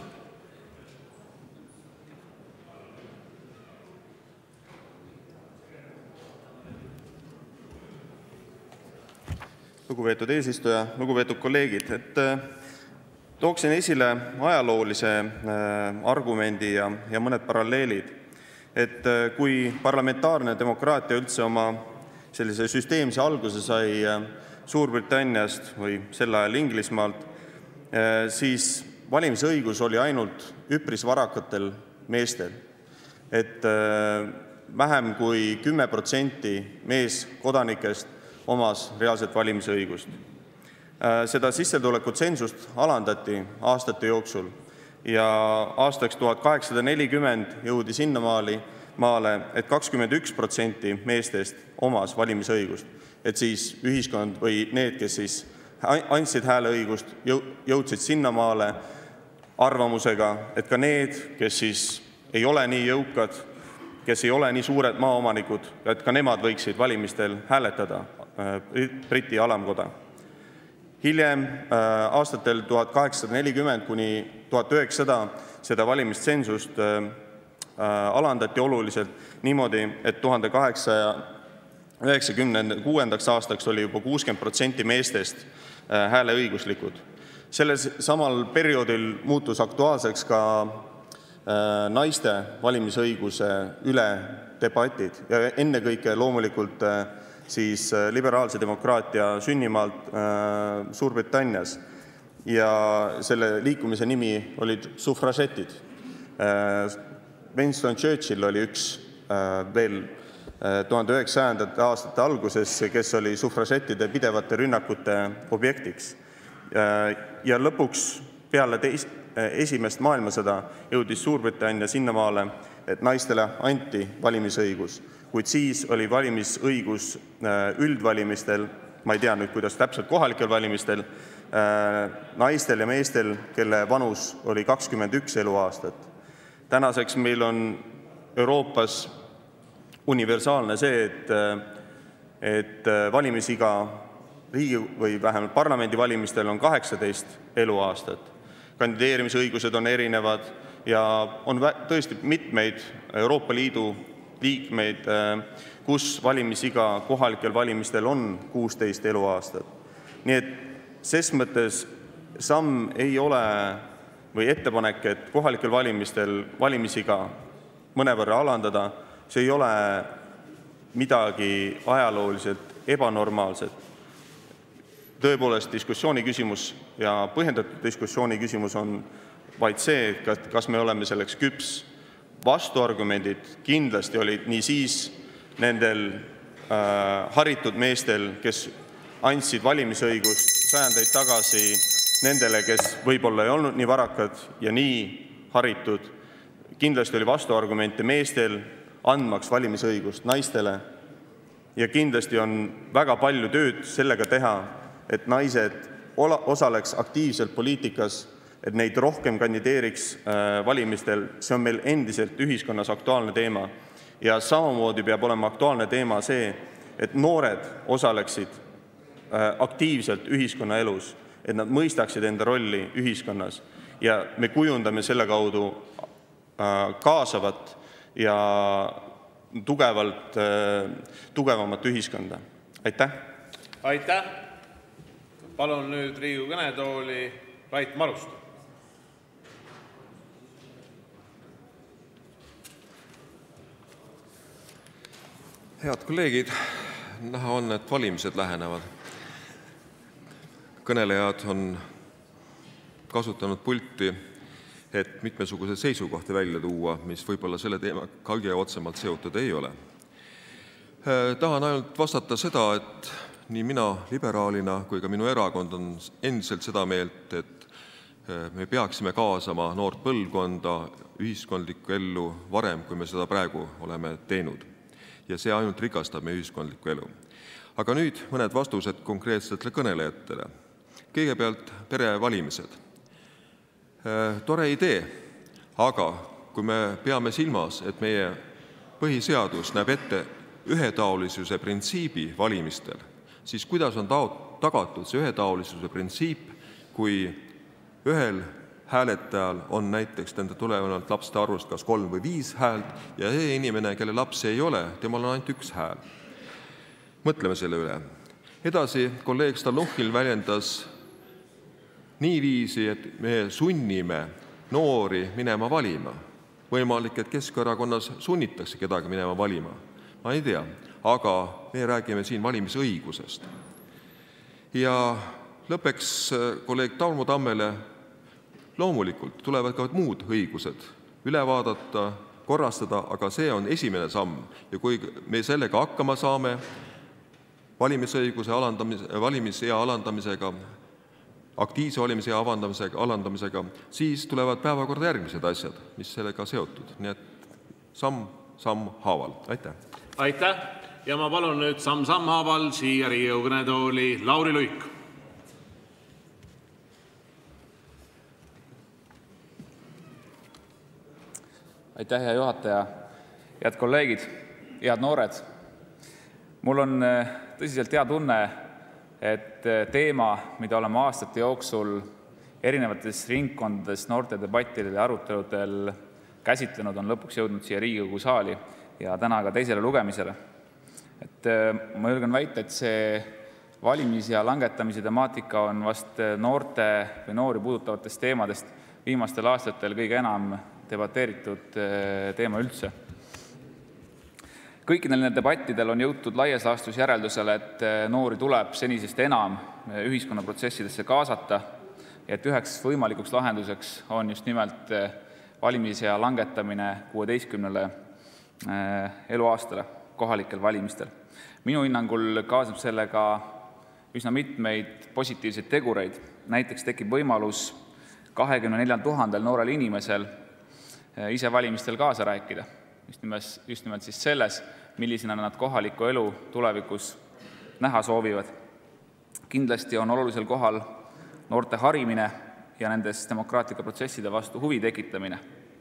Lugupeetud eesistuja, lugupeetud kolleegid, et tooksin esile ajaloolise argumendi ja, ja mõned paralleelid, et kui parlamentaarne demokraatia üldse oma sellise süsteemse alguse sai Suurbritanniast või sel ajal Inglismaalt, siis valimisõigus oli ainult üpris varakatel meestel, et vähem kui kümme protsenti meeskodanikest omas reaalset valimisõigust. Seda sissetuleku tsensust alandati aastate jooksul ja aastaks tuhat kaheksasada nelikümmend jõudi sinnamaali maale, et kakskümmend üks protsenti meestest omas valimisõigust, et siis ühiskond või need, kes siis andsid hääleõigust, jõudsid sinnamaale arvamusega, et ka need, kes siis ei ole nii jõukad, kes ei ole nii suured maaomanikud, et ka nemad võiksid valimistel hääletada. Briti alamkoda. Hiljem aastatel tuhat kaheksasada nelikümmend kuni tuhat üheksasada seda valimistsensust alandati oluliselt niimoodi, et tuhande kaheksasaja üheksakümne kuuendaks aastaks oli juba kuuskümmend protsenti meestest hääleõiguslikud. Selles samal perioodil muutus aktuaalseks ka naiste valimisõiguse üle debatid ja ennekõike loomulikult siis liberaalse demokraatia sünnimaalt Suurbritannias ja selle liikumise nimi olid sufražetid. Winston Churchill oli üks veel tuhande üheksasajandate aastate alguses, kes oli sufražettide pidevate rünnakute objektiks. Ja lõpuks peale teis, esimest maailmasõda jõudis Suurbritannia sinnamaale, et naistele anti valimisõigus. Kuid siis oli valimisõigus üldvalimistel, ma ei tea nüüd, kuidas täpselt kohalikel valimistel, naistel ja meestel, kelle vanus oli kakskümmend üks eluaastat. Tänaseks meil on Euroopas universaalne see, et, et valimisiga riigi või vähemalt parlamendi valimistel on kaheksateist eluaastat. Kandideerimisõigused on erinevad ja on tõesti mitmeid Euroopa Liidu liikmeid, kus valimisiga kohalikel valimistel on kuusteist eluaastat. Nii et ses mõttes samm ei ole või ettepanek, et kohalikel valimistel valimisiga mõnevõrra alandada, see ei ole midagi ajalooliselt ebanormaalset. Tõepoolest diskussiooni küsimus ja põhjendatud diskussiooni küsimus on vaid see, kas me oleme selleks küps. Vastuargumendid kindlasti olid nii siis nendel äh, haritud meestel, kes andsid valimisõigust sajandeid tagasi nendele, kes võib-olla ei olnud nii varakad ja nii haritud. Kindlasti oli vastuargumente meestel andmaks valimisõigust naistele ja kindlasti on väga palju tööd sellega teha, et naised osaleks aktiivselt poliitikas, et neid rohkem kandideeriks valimistel. See on meil endiselt ühiskonnas aktuaalne teema ja samamoodi peab olema aktuaalne teema see, et noored osaleksid aktiivselt ühiskonnaelus, et nad mõistaksid enda rolli ühiskonnas ja me kujundame selle kaudu kaasavat ja tugevalt, tugevamat ühiskonda. Aitäh! Aitäh! Palun nüüd Riigikogu kõnetooli Rait Maruste. Head kolleegid, näha on, et valimised lähenevad. Kõnelejad on kasutanud pulti, et mitmesuguse seisukohti välja tuua, mis võib-olla selle teema kõige otsemalt seotud ei ole. Tahan ainult vastata seda, et nii mina liberaalina kui ka minu erakond on endiselt seda meelt, et me peaksime kaasama noort põlvkonda ühiskondlikku ellu varem, kui me seda praegu oleme teinud. Ja see ainult rikastab meie ühiskondlikku elu. Aga nüüd mõned vastused konkreetsetele kõnelejatele. Kõigepealt perevalimised. Tore idee, aga kui me peame silmas, et meie põhiseadus näeb ette ühetaolisuse printsiibi valimistel, siis kuidas on tagatud see ühetaolisuse printsiip, kui ühel hääletajal on näiteks nende tulenevalt lapste arvust kas kolm või viis häält ja see inimene, kelle lapsi ei ole, temal on ainult üks hääl. Mõtleme selle üle. Edasi kolleeg Stalnuhhin väljendas niiviisi, et me sunnime noori minema valima. Võimalik, et Keskerakonnas sunnitakse kedagi minema valima. Ma ei tea, aga me räägime siin valimisõigusest. Ja lõpeks kolleeg Tarmo Tammele loomulikult tulevad ka muud õigused üle vaadata, korrastada, aga see on esimene samm. Ja kui me sellega hakkama saame, valimisõiguse alandamise, valimisea alandamisega, aktiivse valimisea alandamisega, alandamisega, siis tulevad päevakorda järgmised asjad, mis sellega seotud. Nii et samm, samm haaval. Aitäh! Aitäh! Ja ma palun nüüd samm, samm haaval siia Riigikogu kõnetooli Lauri Luik. Aitäh, hea juhataja. Head kolleegid, head noored. Mul on tõsiselt hea tunne, et teema, mida oleme aastate jooksul erinevates ringkondades noorte debattidel ja aruteludel käsitlenud, on lõpuks jõudnud siia Riigikogu saali ja täna ka teisele lugemisele. Et ma julgen väita, et see valimis- ja langetamise temaatika on vast noorte või noori puudutavatest teemadest viimastel aastatel kõige enam debateeritud teema üldse. Kõikidel need debattidel on jõutud laias laastus järeldusele, et noori tuleb senisest enam ühiskonnaprotsessidesse kaasata ja et üheks võimalikuks lahenduseks on just nimelt valimisea langetamine kuueteistkümnele eluaastale kohalikel valimistel. Minu hinnangul kaasneb sellega üsna mitmeid positiivseid tegureid. Näiteks tekib võimalus kahekümne neljal tuhandel noorel inimesel ise valimistel kaasa rääkida. Just nimelt, just nimelt siis selles, millisena nad kohaliku elu tulevikus näha soovivad. Kindlasti on olulisel kohal noorte harimine ja nendes demokraatlike protsesside vastu huvi tekitamine.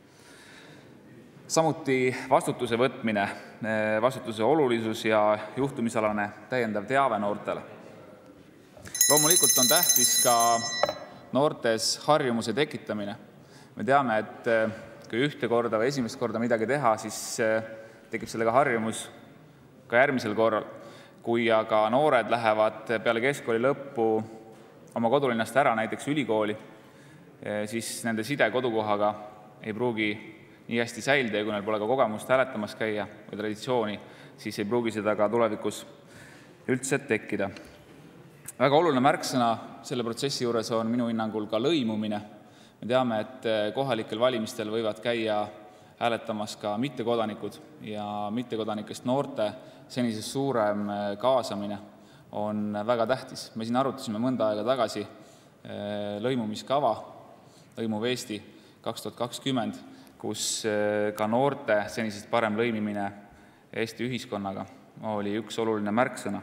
Samuti vastutuse võtmine, vastutuse olulisus ja juhtumisalane täiendav teave noortele. Loomulikult on tähtis ka noortes harjumuse tekitamine. Me teame, et kui ühte korda või esimest korda midagi teha, siis tekib sellega harjumus ka järgmisel korral. Kui aga noored lähevad peale keskkooli lõppu oma kodulinnast ära näiteks ülikooli, siis nende side kodukohaga ei pruugi nii hästi säilida ja kui neil pole ka kogemust hääletamas käia või traditsiooni, siis ei pruugi seda ka tulevikus üldse tekkida. Väga oluline märksõna selle protsessi juures on minu hinnangul ka lõimumine. Me teame, et kohalikel valimistel võivad käia hääletamas ka mittekodanikud ja mittekodanikest noorte senisest suurem kaasamine on väga tähtis. Me siin arutasime mõnda aega tagasi lõimumiskava, Lõimuv Eesti kaks tuhat kakskümmend, kus ka noorte senisest parem lõimimine Eesti ühiskonnaga oli üks oluline märksõna.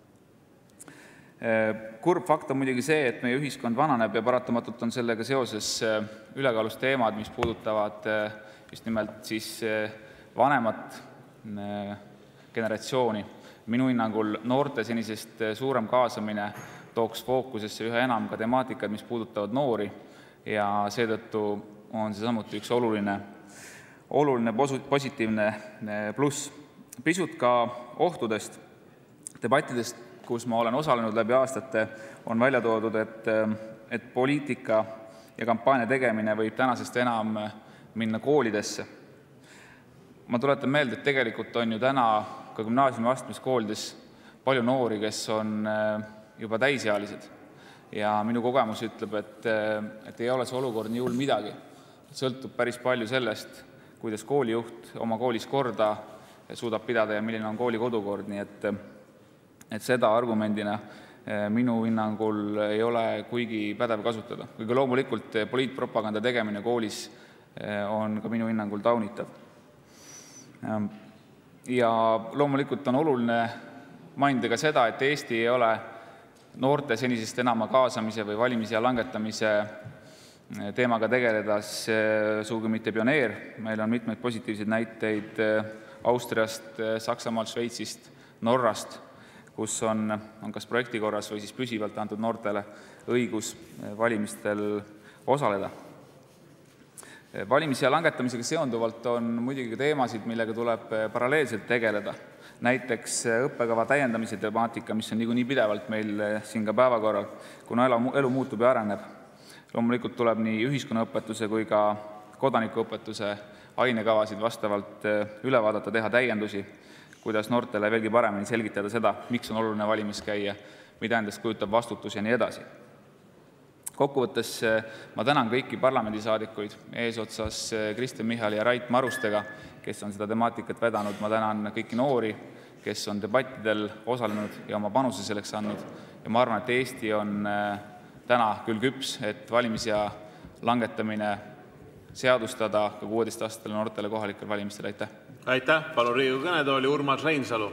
Kurb fakt on muidugi see, et meie ühiskond vananeb ja paratamatult on sellega seoses ülekaalus teemad, mis puudutavad just nimelt siis vanemat generatsiooni. Minu hinnangul noorte senisest suurem kaasamine tooks fookusesse üha enam ka temaatikad, mis puudutavad noori ja seetõttu on see samuti üks oluline, oluline positiivne pluss. Pisut ka ohtudest, debattidest, kus ma olen osalenud läbi aastate, on välja toodud, et, et poliitika ja kampaania tegemine võib tänasest enam minna koolidesse. Ma tuletan meelde, et tegelikult on ju täna ka gümnaasiumi astmes koolides palju noori, kes on juba täisealised. Ja minu kogemus ütleb, et, et ei ole see olukord nii hull midagi. Sõltub päris palju sellest, kuidas koolijuht oma koolis korda suudab pidada ja milline on kooli kodukord, nii et et seda argumendina minu hinnangul ei ole kuigi pädev kasutada. Kuigi loomulikult poliitpropaganda tegemine koolis on ka minu hinnangul taunitav. Ja loomulikult on oluline mainida ka seda, et Eesti ei ole noorte senisest enama kaasamise või valimisea langetamise teemaga tegeledes sugugi mitte pioneer. Meil on mitmeid positiivseid näiteid Austriast, Saksamaalt, Šveitsist, Norrast, kus on, on kas projekti korras või siis püsivalt antud noortele õigus valimistel osaleda. Valimisea langetamisega seonduvalt on muidugi teemasid, millega tuleb paralleelselt tegeleda. Näiteks õppekava täiendamise temaatika, mis on niikuinii pidevalt meil siin ka päevakorral, kuna elu, elu muutub ja areneb. Loomulikult tuleb nii ühiskonnaõpetuse kui ka kodanikuõpetuse ainekavasid vastavalt üle vaadata, teha täiendusi, kuidas noortele veelgi paremini selgitada seda, miks on oluline valimis käia, mida endast kujutab vastutus ja nii edasi. Kokkuvõttes ma tänan kõiki parlamendisaadikuid eesotsas Kristen Michali ja Rait Marustega, kes on seda temaatikat vedanud. Ma tänan kõiki noori, kes on debattidel osalenud ja oma panuse selleks andnud. Ja ma arvan, et Eesti on täna küll küps, et valimisea langetamine seadustada ka kuueteistaastastele noortele kohalikel valimistel. Aitäh! Aitäh! Palun Riigikogu kõnetooli Urmas Reinsalu.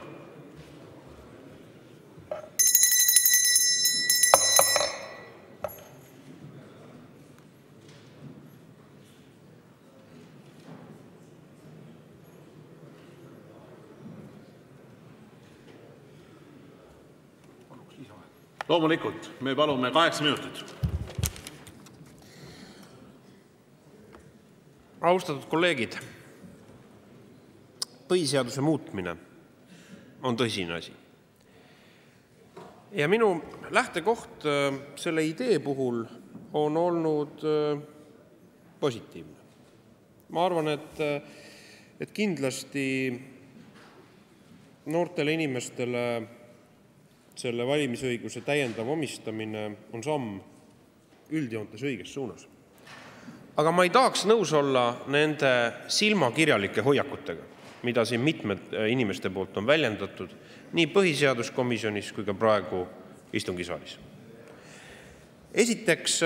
Loomulikult, me palume kaheksa minutit. Austatud kolleegid, põhiseaduse muutmine on tõsine asi. Ja minu lähtekoht selle idee puhul on olnud positiivne. Ma arvan, et, et kindlasti noortele inimestele selle valimisõiguse täiendav omistamine on samm üldjoontes õiges suunas. Aga ma ei tahaks nõus olla nende silmakirjalike hoiakutega, mida siin mitmed inimeste poolt on väljendatud nii põhiseaduskomisjonis kui ka praegu istungisaalis. Esiteks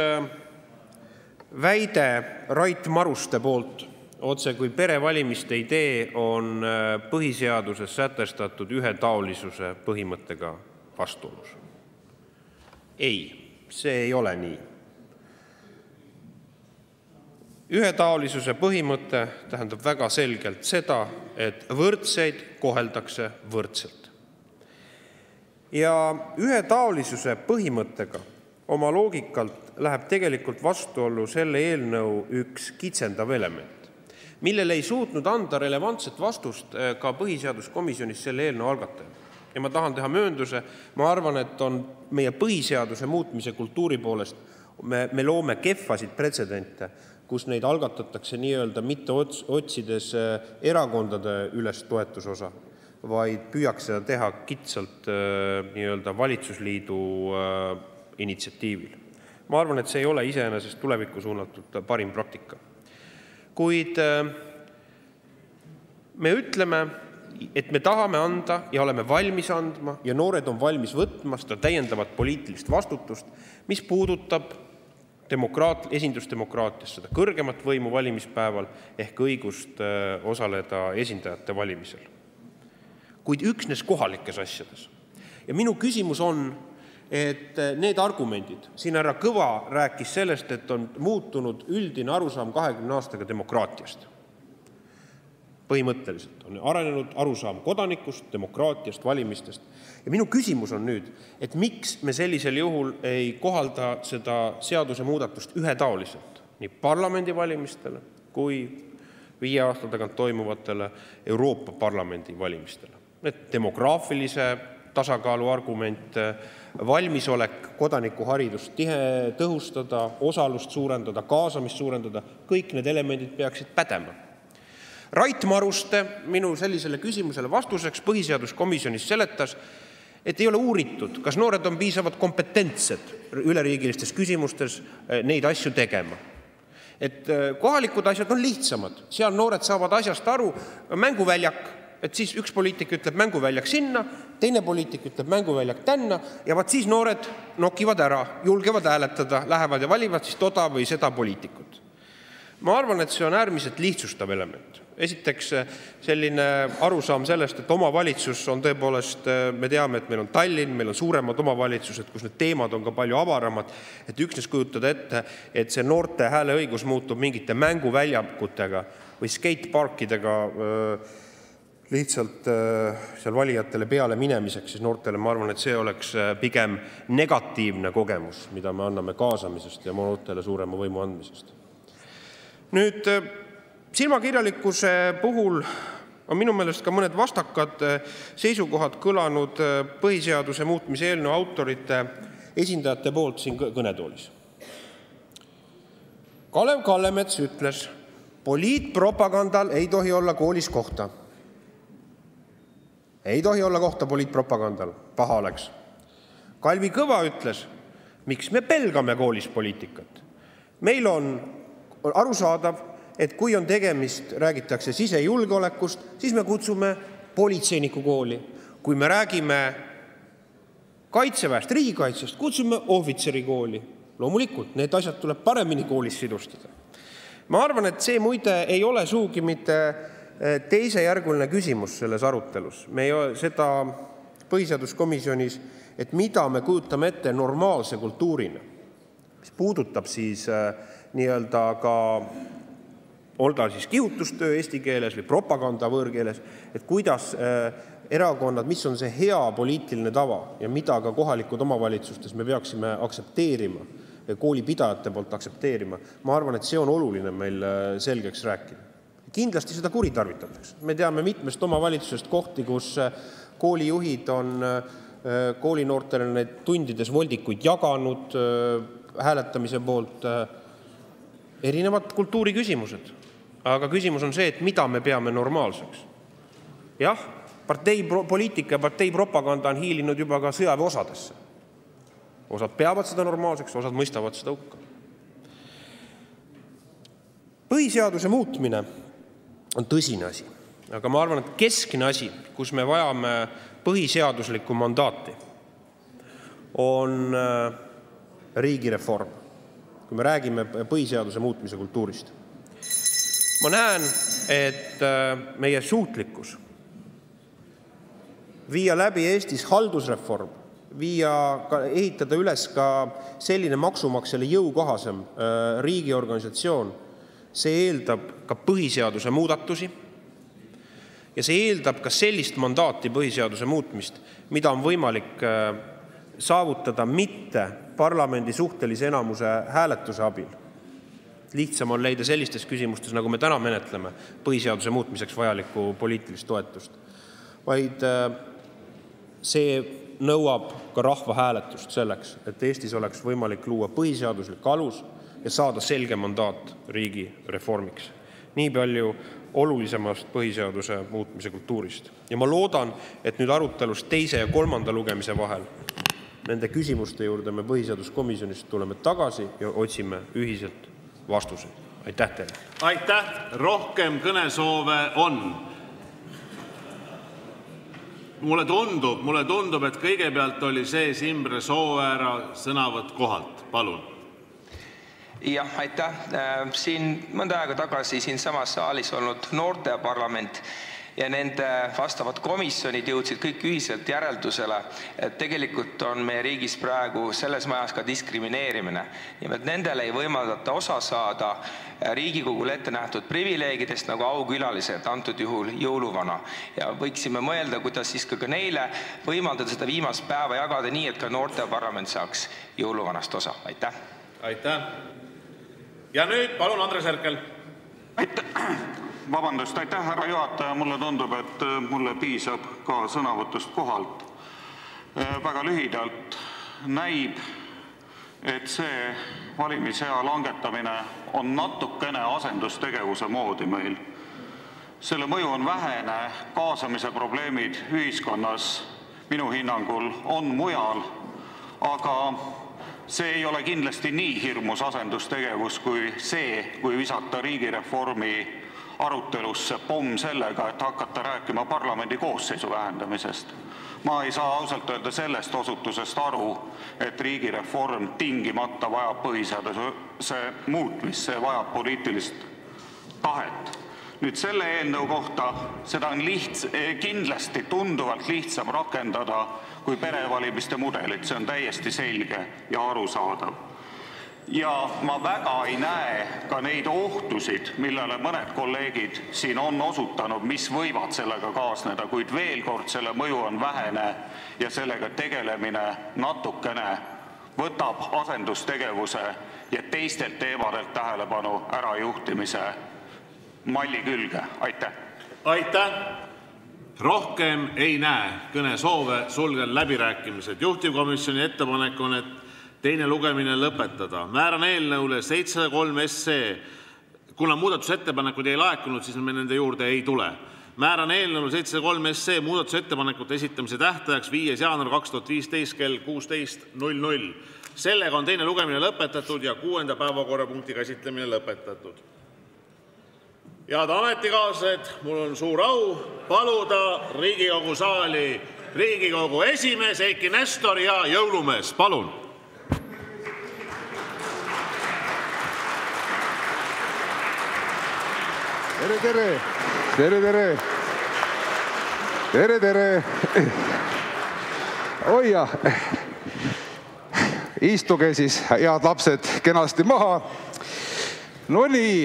väide Rait Maruste poolt, otse kui perevalimiste idee on põhiseaduses sätestatud ühetaolisuse põhimõttega vastuolus. Ei, see ei ole nii. Ühetaolisuse põhimõte tähendab väga selgelt seda, et võrdseid koheldakse võrdselt. Ja ühetaolisuse põhimõttega oma loogikalt läheb tegelikult vastuollu selle eelnõu üks kitsendav element, millele ei suutnud anda relevantset vastust ka põhiseaduskomisjonis selle eelnõu algataja. Ja ma tahan teha möönduse, ma arvan, et on meie põhiseaduse muutmise kultuuri poolest me, me loome kehvasid pretsedente, kus neid algatatakse nii-öelda mitte otsides erakondade üles toetusosa, vaid püüaks seda teha kitsalt nii-öelda valitsusliidu initsiatiivil. Ma arvan, et see ei ole iseenesest tulevikku suunatud parim praktika. Kuid me ütleme, et me tahame anda ja oleme valmis andma ja noored on valmis võtma seda täiendavat poliitilist vastutust, mis puudutab demokraat, esindusdemokraatias seda kõrgemat võimu valimispäeval ehk õigust osaleda esindajate valimisel. Kuid üksnes kohalikes asjades. Ja minu küsimus on, et need argumendid, siin härra Kõva rääkis sellest, et on muutunud üldine arusaam kahekümne aastaga demokraatiast. Põhimõtteliselt on arenenud arusaam kodanikust, demokraatiast, valimistest. Ja minu küsimus on nüüd, et miks me sellisel juhul ei kohalda seda seaduse muudatust ühetaoliselt nii parlamendi valimistele kui viie aasta tagant toimuvatele Euroopa Parlamendi valimistele. Need demograafilise tasakaalu argument, valmisolek kodanikuharidust tihe tõhustada, osalust suurendada, kaasamist suurendada, kõik need elemendid peaksid pädema. Rait Maruste minu sellisele küsimusele vastuseks põhiseaduskomisjonis seletas, et ei ole uuritud, kas noored on piisavad kompetentsed üleriigilistes küsimustes neid asju tegema. Et kohalikud asjad on lihtsamad, seal noored saavad asjast aru, mänguväljak, et siis üks poliitik ütleb mänguväljak sinna, teine poliitik ütleb mänguväljak tänna ja vaat siis noored nokivad ära, julgevad hääletada, lähevad ja valivad siis toda või seda poliitikut. Ma arvan, et see on äärmiselt lihtsustav element. Esiteks selline arusaam sellest, et omavalitsus on tõepoolest, me teame, et meil on Tallinn, meil on suuremad omavalitsused, kus need teemad on ka palju avaramad, et üksnes kujutada ette, et see noorte hääleõigus muutub mingite mänguväljakutega või skateparkidega lihtsalt seal valijatele peale minemiseks, siis noortele ma arvan, et see oleks pigem negatiivne kogemus, mida me anname kaasamisest ja noortele suurema võimu andmisest. Nüüd, silmakirjalikkuse puhul on minu meelest ka mõned vastakad seisukohad kõlanud põhiseaduse muutmise eelnõu autorite esindajate poolt siin kõnetoolis. Kalev Kallemets ütles, poliitpropagandal ei tohi olla koolis kohta. Ei tohi olla kohta poliitpropagandal, paha oleks. Kalvi Kõva ütles, miks me pelgame koolis poliitikat. Meil on arusaadav, et kui on tegemist, räägitakse sisejulgeolekust, siis me kutsume politseiniku kooli. Kui me räägime kaitseväest, riigikaitsest, kutsume ohvitseri kooli. Loomulikult, need asjad tuleb paremini koolis sidustada. Ma arvan, et see muide ei ole suugi mitte teisejärguline küsimus selles arutelus. Me ei seda põhiseaduskomisjonis, et mida me kujutame ette normaalse kultuurina, mis puudutab siis nii-öelda ka olda siis kihutustöö eesti keeles või propaganda võõrkeeles, et kuidas erakonnad, mis on see hea poliitiline tava ja mida ka kohalikud omavalitsustes me peaksime aktsepteerima, koolipidajate poolt aktsepteerima. Ma arvan, et see on oluline meil selgeks rääkida. Kindlasti seda kuritarvitatakse. Me teame mitmest omavalitsusest kohti, kus koolijuhid on koolinoortele need tundides voldikuid jaganud hääletamise poolt. Erinevad kultuuri küsimused. Aga küsimus on see, et mida me peame normaalseks. Jah, partei poliitika ja partei propaganda on hiilinud juba ka sõjaväeosadesse. Osad peavad seda normaalseks, osad mõistavad seda hukka. Põhiseaduse muutmine on tõsine asi, aga ma arvan, et keskne asi, kus me vajame põhiseaduslikku mandaati, on riigireform, kui me räägime põhiseaduse muutmise kultuurist. Ma näen, et meie suutlikkus viia läbi Eestis haldusreform, viia, ehitada üles ka selline maksumaksjale jõukohasem riigiorganisatsioon, see eeldab ka põhiseaduse muudatusi ja see eeldab ka sellist mandaati põhiseaduse muutmist, mida on võimalik saavutada mitte parlamendi suhtelise enamuse hääletuse abil. Lihtsam on leida sellistes küsimustes, nagu me täna menetleme, põhiseaduse muutmiseks vajalikku poliitilist toetust. Vaid see nõuab ka rahvahääletust selleks, et Eestis oleks võimalik luua põhiseaduslik alus ja saada selge mandaat riigi reformiks. Nii palju olulisemast põhiseaduse muutmise kultuurist. Ja ma loodan, et nüüd arutelus teise ja kolmanda lugemise vahel nende küsimuste juurde me põhiseaduskomisjonist tuleme tagasi ja otsime ühiselt vastuseid. Aitäh teile! Aitäh! Rohkem kõnesoove on. Mulle tundub, mulle tundub, et kõigepealt oli see Imre Sooääre sõnavõtt kohalt. Palun. Jah, aitäh. Siin mõnda aega tagasi siin samas saalis olnud noorteparlament ja nende vastavad komisjonid jõudsid kõik ühiselt järeldusele, et tegelikult on meie riigis praegu selles majas ka diskrimineerimine. Nimelt nendele ei võimaldata osa saada Riigikogule ette nähtud privileegidest nagu aukülalised, antud juhul jõuluvana. Ja võiksime mõelda, kuidas siis ka neile võimaldada seda viimast päeva jagada nii, et ka noorteparlament saaks jõuluvanast osa. Aitäh! Aitäh! Ja nüüd palun Andres Herkel. Aitäh! Vabandust, aitäh, härra juhataja. Mulle tundub, et mulle piisab ka sõnavõtust kohalt. Väga lühidalt näib, et see valimisea langetamine on natukene asendustegevuse moodi meil. Selle mõju on vähene, kaasamise probleemid ühiskonnas minu hinnangul on mujal, aga see ei ole kindlasti nii hirmus asendustegevus kui see, kui visata riigireformi arutelusse pomm sellega, et hakata rääkima parlamendi koosseisu vähendamisest. Ma ei saa ausalt öelda sellest osutusest aru, et riigireform tingimata vajab põhiseaduse muutmist, see vajab poliitilist tahet. Nüüd selle eelnõu kohta seda on lihts, kindlasti tunduvalt lihtsam rakendada kui perevalimiste mudelit, see on täiesti selge ja arusaadav. Ja ma väga ei näe ka neid ohtusid, millele mõned kolleegid siin on osutanud, mis võivad sellega kaasneda, kuid veel kord selle mõju on vähene ja sellega tegelemine natukene võtab asendustegevuse ja teistelt teemadelt tähelepanu ärajuhtimise malli külge. Aitäh! Aitäh! Rohkem ei näe kõnesoove, sulgen läbirääkimised. Juhtivkomisjoni ettepanek on, et teine lugemine lõpetada. Määran eelnõule seitse kolm S E. Kuna muudatusettepanekud ei laekunud, siis me nende juurde ei tule. Määran eelnõule seitse kolm S E muudatusettepanekute esitamise tähtajaks viies jaanuar kaks tuhat viisteist kell kuusteist null null. Sellega on teine lugemine lõpetatud ja kuuenda päevakorrapunkti käsitlemine lõpetatud. Head ametikaaslased, mul on suur au paluda Riigikogu saali Riigikogu esimees Eiki Nestor ja jõulumees. Palun! Tere, tere! Tere, tere! Tere, tere! Oia! Istuge siis, head lapsed, kenasti maha. No nii,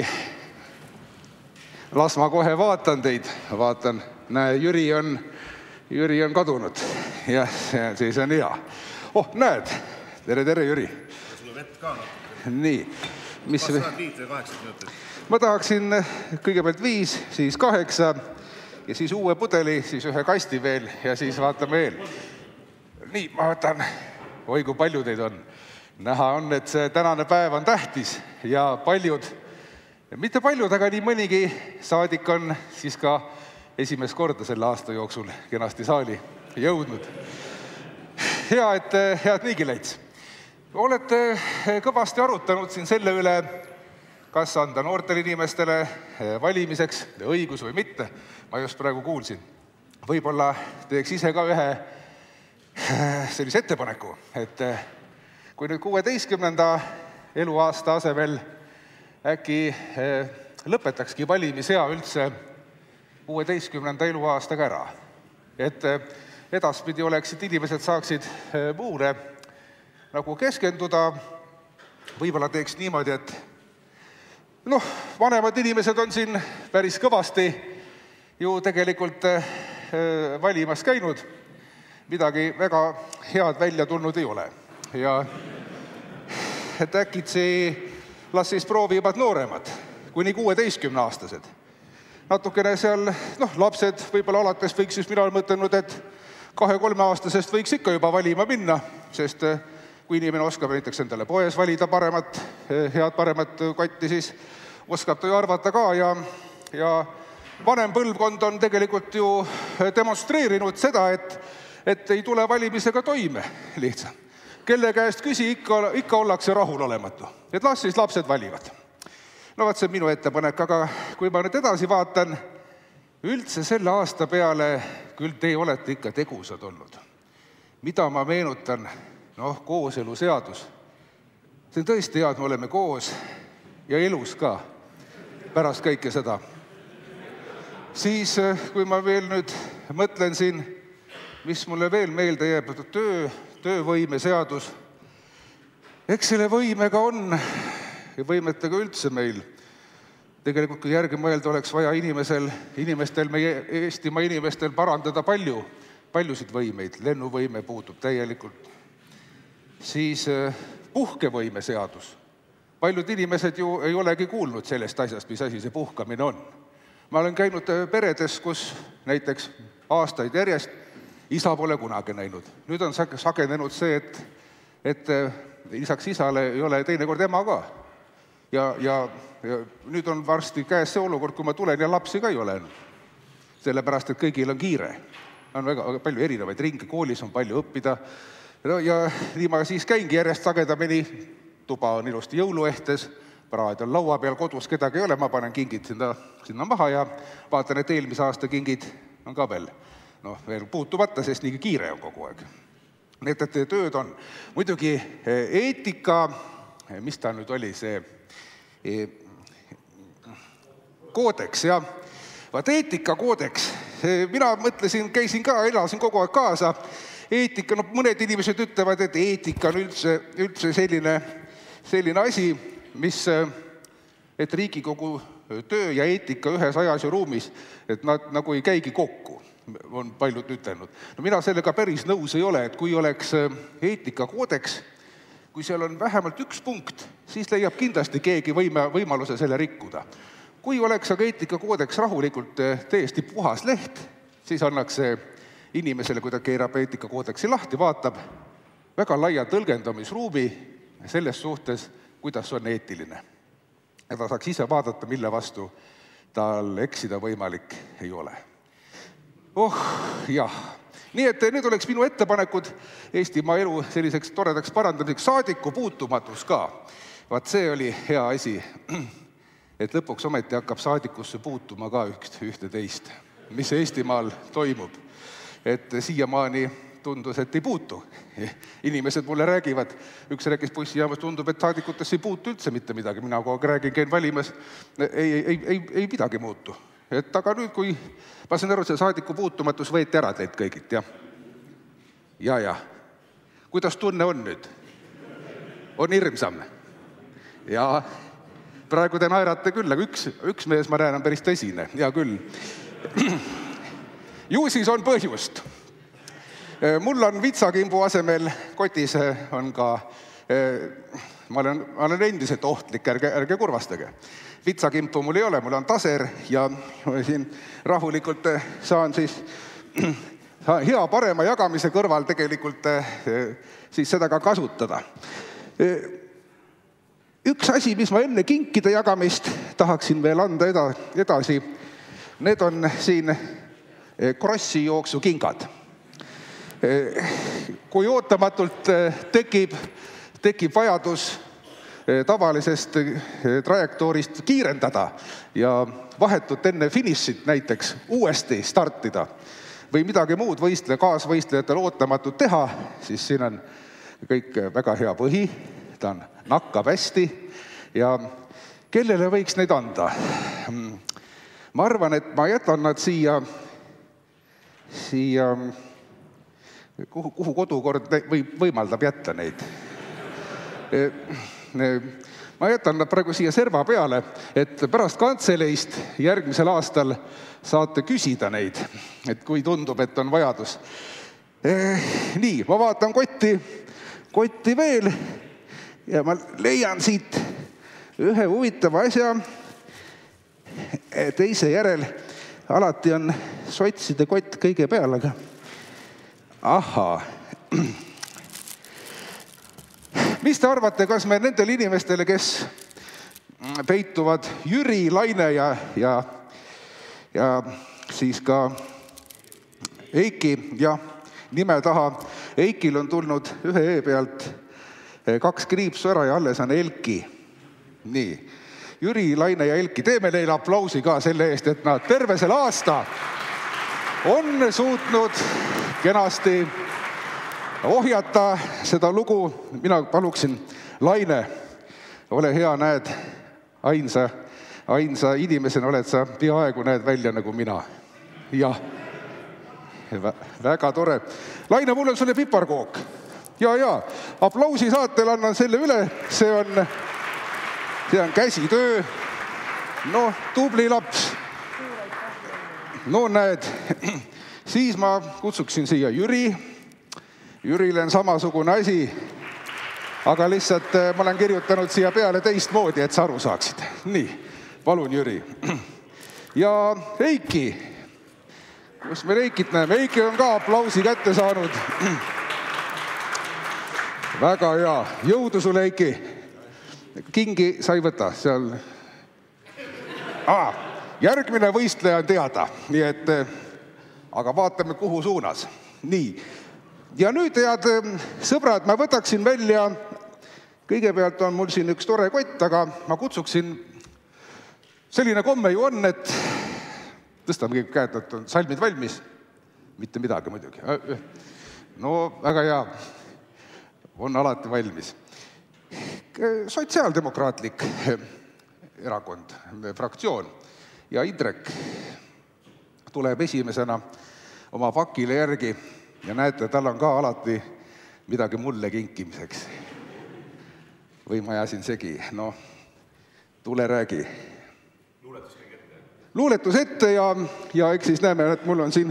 las ma kohe vaatan teid. Vaatan, näe, Jüri on, Jüri on kadunud. Ja siis on hea. Oh, näed! Tere, tere, Jüri! Sulle vett ka natuke. Nii. Mis... Ma saad liitri kaheksat minutit. Ma tahaksin kõigepealt viis, siis kaheksa ja siis uue pudeli, siis ühe kasti veel ja siis vaatame veel. Nii, ma võtan, oi kui palju teid on. Näha on, et see tänane päev on tähtis ja paljud, mitte paljud, aga nii mõnigi saadik on siis ka esimest korda selle aasta jooksul kenasti saali jõudnud. Hea, et head niigileits. Olete kõvasti arutanud siin selle üle, kas anda noortele inimestele valimiseks õigus või mitte. Ma just praegu kuulsin. Võib-olla teeks ise ka ühe sellise ettepaneku, et kui nüüd kuueteistkümnenda eluaasta asemel äkki lõpetakski valimisea üldse kuueteistkümnenda eluaastaga ära. Et edaspidi oleksid inimesed saaksid muule nagu keskenduda. Võib-olla teeks niimoodi, et noh, vanemad inimesed on siin päris kõvasti ju tegelikult valimas käinud. Midagi väga head välja tulnud ei ole. Ja et äkitsi las siis proovivad nooremad, kuni kuueteistkümne aastased. Natukene seal, noh, lapsed võib-olla alates võiks, siis mina olen mõtelnud, et kahe-kolmeaastasest võiks ikka juba valima minna, sest kui inimene oskab näiteks endale poes valida paremat, head paremat kotti, siis oskab ta ju arvata ka ja, ja vanem põlvkond on tegelikult ju demonstreerinud seda, et, et ei tule valimisega toime lihtsalt. Kelle käest küsi, ikka, ikka ollakse rahulolematu. Et las siis lapsed valivad. No vaat see on minu ettepanek, aga kui ma nüüd edasi vaatan, üldse selle aasta peale küll te olete ikka tegusad olnud. Mida ma meenutan? Noh, kooseluseadus. See on tõesti hea, et me oleme koos ja elus ka pärast kõike seda. Siis, kui ma veel nüüd mõtlen siin, mis mulle veel meelde jääb, töö, töövõime seadus. Eks selle võimega on ja võimetega üldse meil. Tegelikult kui järgi mõelda oleks vaja inimesel, inimestel, meie Eestimaa inimestel parandada palju, paljusid võimeid. Lennuvõime puutub täielikult. Siis puhkevõime seadus. Paljud inimesed ju ei olegi kuulnud sellest asjast, mis asi see puhkamine on. Ma olen käinud peredes, kus näiteks aastaid järjest isa pole kunagi näinud. Nüüd on sagenenud see, et, et lisaks isale ei ole teinekord ema ka. Ja, ja, ja nüüd on varsti käes see olukord, kui ma tulen ja lapsi ka ei ole. Sellepärast, et kõigil on kiire. On väga palju erinevaid ringe, koolis on palju õppida. No, ja nii ma siis käingi järjest sagedamini. Tuba on ilusti jõuluehtes, praad on laua peal, kodus kedagi ei ole, ma panen kingid sinna, sinna maha ja vaatan, et eelmise aasta kingid on ka veel, no, veel puutumata, sest nii kiire on kogu aeg. Nii et, et tööd on. Muidugi eetika, mis ta nüüd oli see e, koodeks, jah. Vaat eetikakoodeks, mina mõtlesin, käisin ka, elasin kogu aeg kaasa. Eetika, no mõned inimesed ütlevad, et eetika on üldse, üldse selline, selline asi, mis, et Riigikogu töö ja eetika ühes ajas ja ruumis, et nad nagu ei käigi kokku, on paljud ütelnud. No mina sellega päris nõus ei ole, et kui oleks eetikakoodeks, kui seal on vähemalt üks punkt, siis leiab kindlasti keegi võime, võimaluse selle rikkuda. Kui oleks aga eetikakoodeks rahulikult täiesti puhas leht, siis annaks see inimesele, kui ta keerab eetikakoodeksi lahti, vaatab väga laia tõlgendamisruumi selles suhtes, kuidas on eetiline. Ja ta saaks ise vaadata, mille vastu tal eksida võimalik ei ole. Oh, jah. Nii et nüüd oleks minu ettepanekud Eestimaa elu selliseks toredaks parandamiseks, saadiku puutumatus ka. Vaat see oli hea asi, et lõpuks ometi hakkab saadikusse puutuma ka ühte teist, mis Eestimaal toimub. Et siiamaani tundus, et ei puutu. Inimesed mulle räägivad, üks rääkis bussijaamas, tundub, et saadikutesse ei puutu üldse mitte midagi. Mina kogu räägin, käin valimas, ei, ei, ei, ei midagi muutu. Et aga nüüd, kui ma saan aru, see saadiku puutumatus võeti ära teilt kõigit, jah? Ja, ja. Kuidas tunne on nüüd? On hirmsam? Ja praegu te naerate küll, aga üks, üks mees, ma näen, on päris tõsine. Ja küll. Ju siis on põhjust. Mul on vitsakimbu asemel kotis on ka, ma olen, ma olen endiselt ohtlik, ärge, ärge kurvastage. Vitsakimpu mul ei ole, mul on taser ja siin rahulikult saan siis hea parema jagamise kõrval tegelikult siis seda ka kasutada. Üks asi, mis ma enne kinkide jagamist tahaksin veel anda edasi, need on siin krossi jooksu kingad. Kui ootamatult tekib, tekib vajadus tavalisest trajektoorist kiirendada ja vahetult enne finišit näiteks uuesti startida või midagi muud võistle, kaasvõistlejatel ootamatut teha, siis siin on kõik väga hea põhi, ta on nakkab hästi ja kellele võiks neid anda? Ma arvan, et ma jätan nad siia siia, kuhu, kuhu kodukord või, võimaldab jätta neid. Ma jätan nad praegu siia serva peale, et pärast kantseleist järgmisel aastal saate küsida neid, et kui tundub, et on vajadus. Nii, ma vaatan kotti, kotti veel ja ma leian siit ühe huvitava asja teise järel. Alati on sotside kott kõige peal, aga, Ahaa. Mis te arvate, kas me nendele inimestele, kes peituvad Jüri, Laine ja, ja, ja siis ka Eiki ja nime taha, Eikil on tulnud ühe E pealt kaks kriipsu ära ja alles on Elki. Nii, Jüri, Laine ja Elki, teeme neile aplausi ka selle eest, et nad terve selle aasta on suutnud kenasti ohjata seda lugu. Mina paluksin, Laine, ole hea, näed, ainsa, ainsa inimesena oled sa, peaaegu näed välja nagu mina. Jah, väga tore. Laine, mul on sulle piparkook. Ja, ja, aplausi saatel annan selle üle. See on, see on käsitöö. No, tubli laps. No näed, siis ma kutsuksin siia Jüri. Jürile on samasugune asi, aga lihtsalt ma olen kirjutanud siia peale teistmoodi, et sa aru saaksid. Nii, palun Jüri. Ja Eiki. Kus me Eikit näeme? Eiki on ka aplausi kätte saanud. Väga hea. Jõudu sulle, Eiki. Kingi sa ei võta seal. Ah, järgmine võistleja on teada. Nii et, aga vaatame kuhu suunas. Nii. Ja nüüd, head sõbrad, ma võtaksin välja, kõigepealt on mul siin üks tore kott, aga ma kutsuksin, selline komme ju on, et tõstame kõik käed, et on salmid valmis. Mitte midagi muidugi. No väga hea. On alati valmis. Sotsiaaldemokraatlik erakond, fraktsioon ja Indrek tuleb esimesena oma pakile järgi. Ja näete, tal on ka alati midagi mulle kinkimiseks. Või ma ajasin segi. No, tule räägi. Luuletus ette. Luuletus ette ja, ja eks siis näeme, et mul on siin...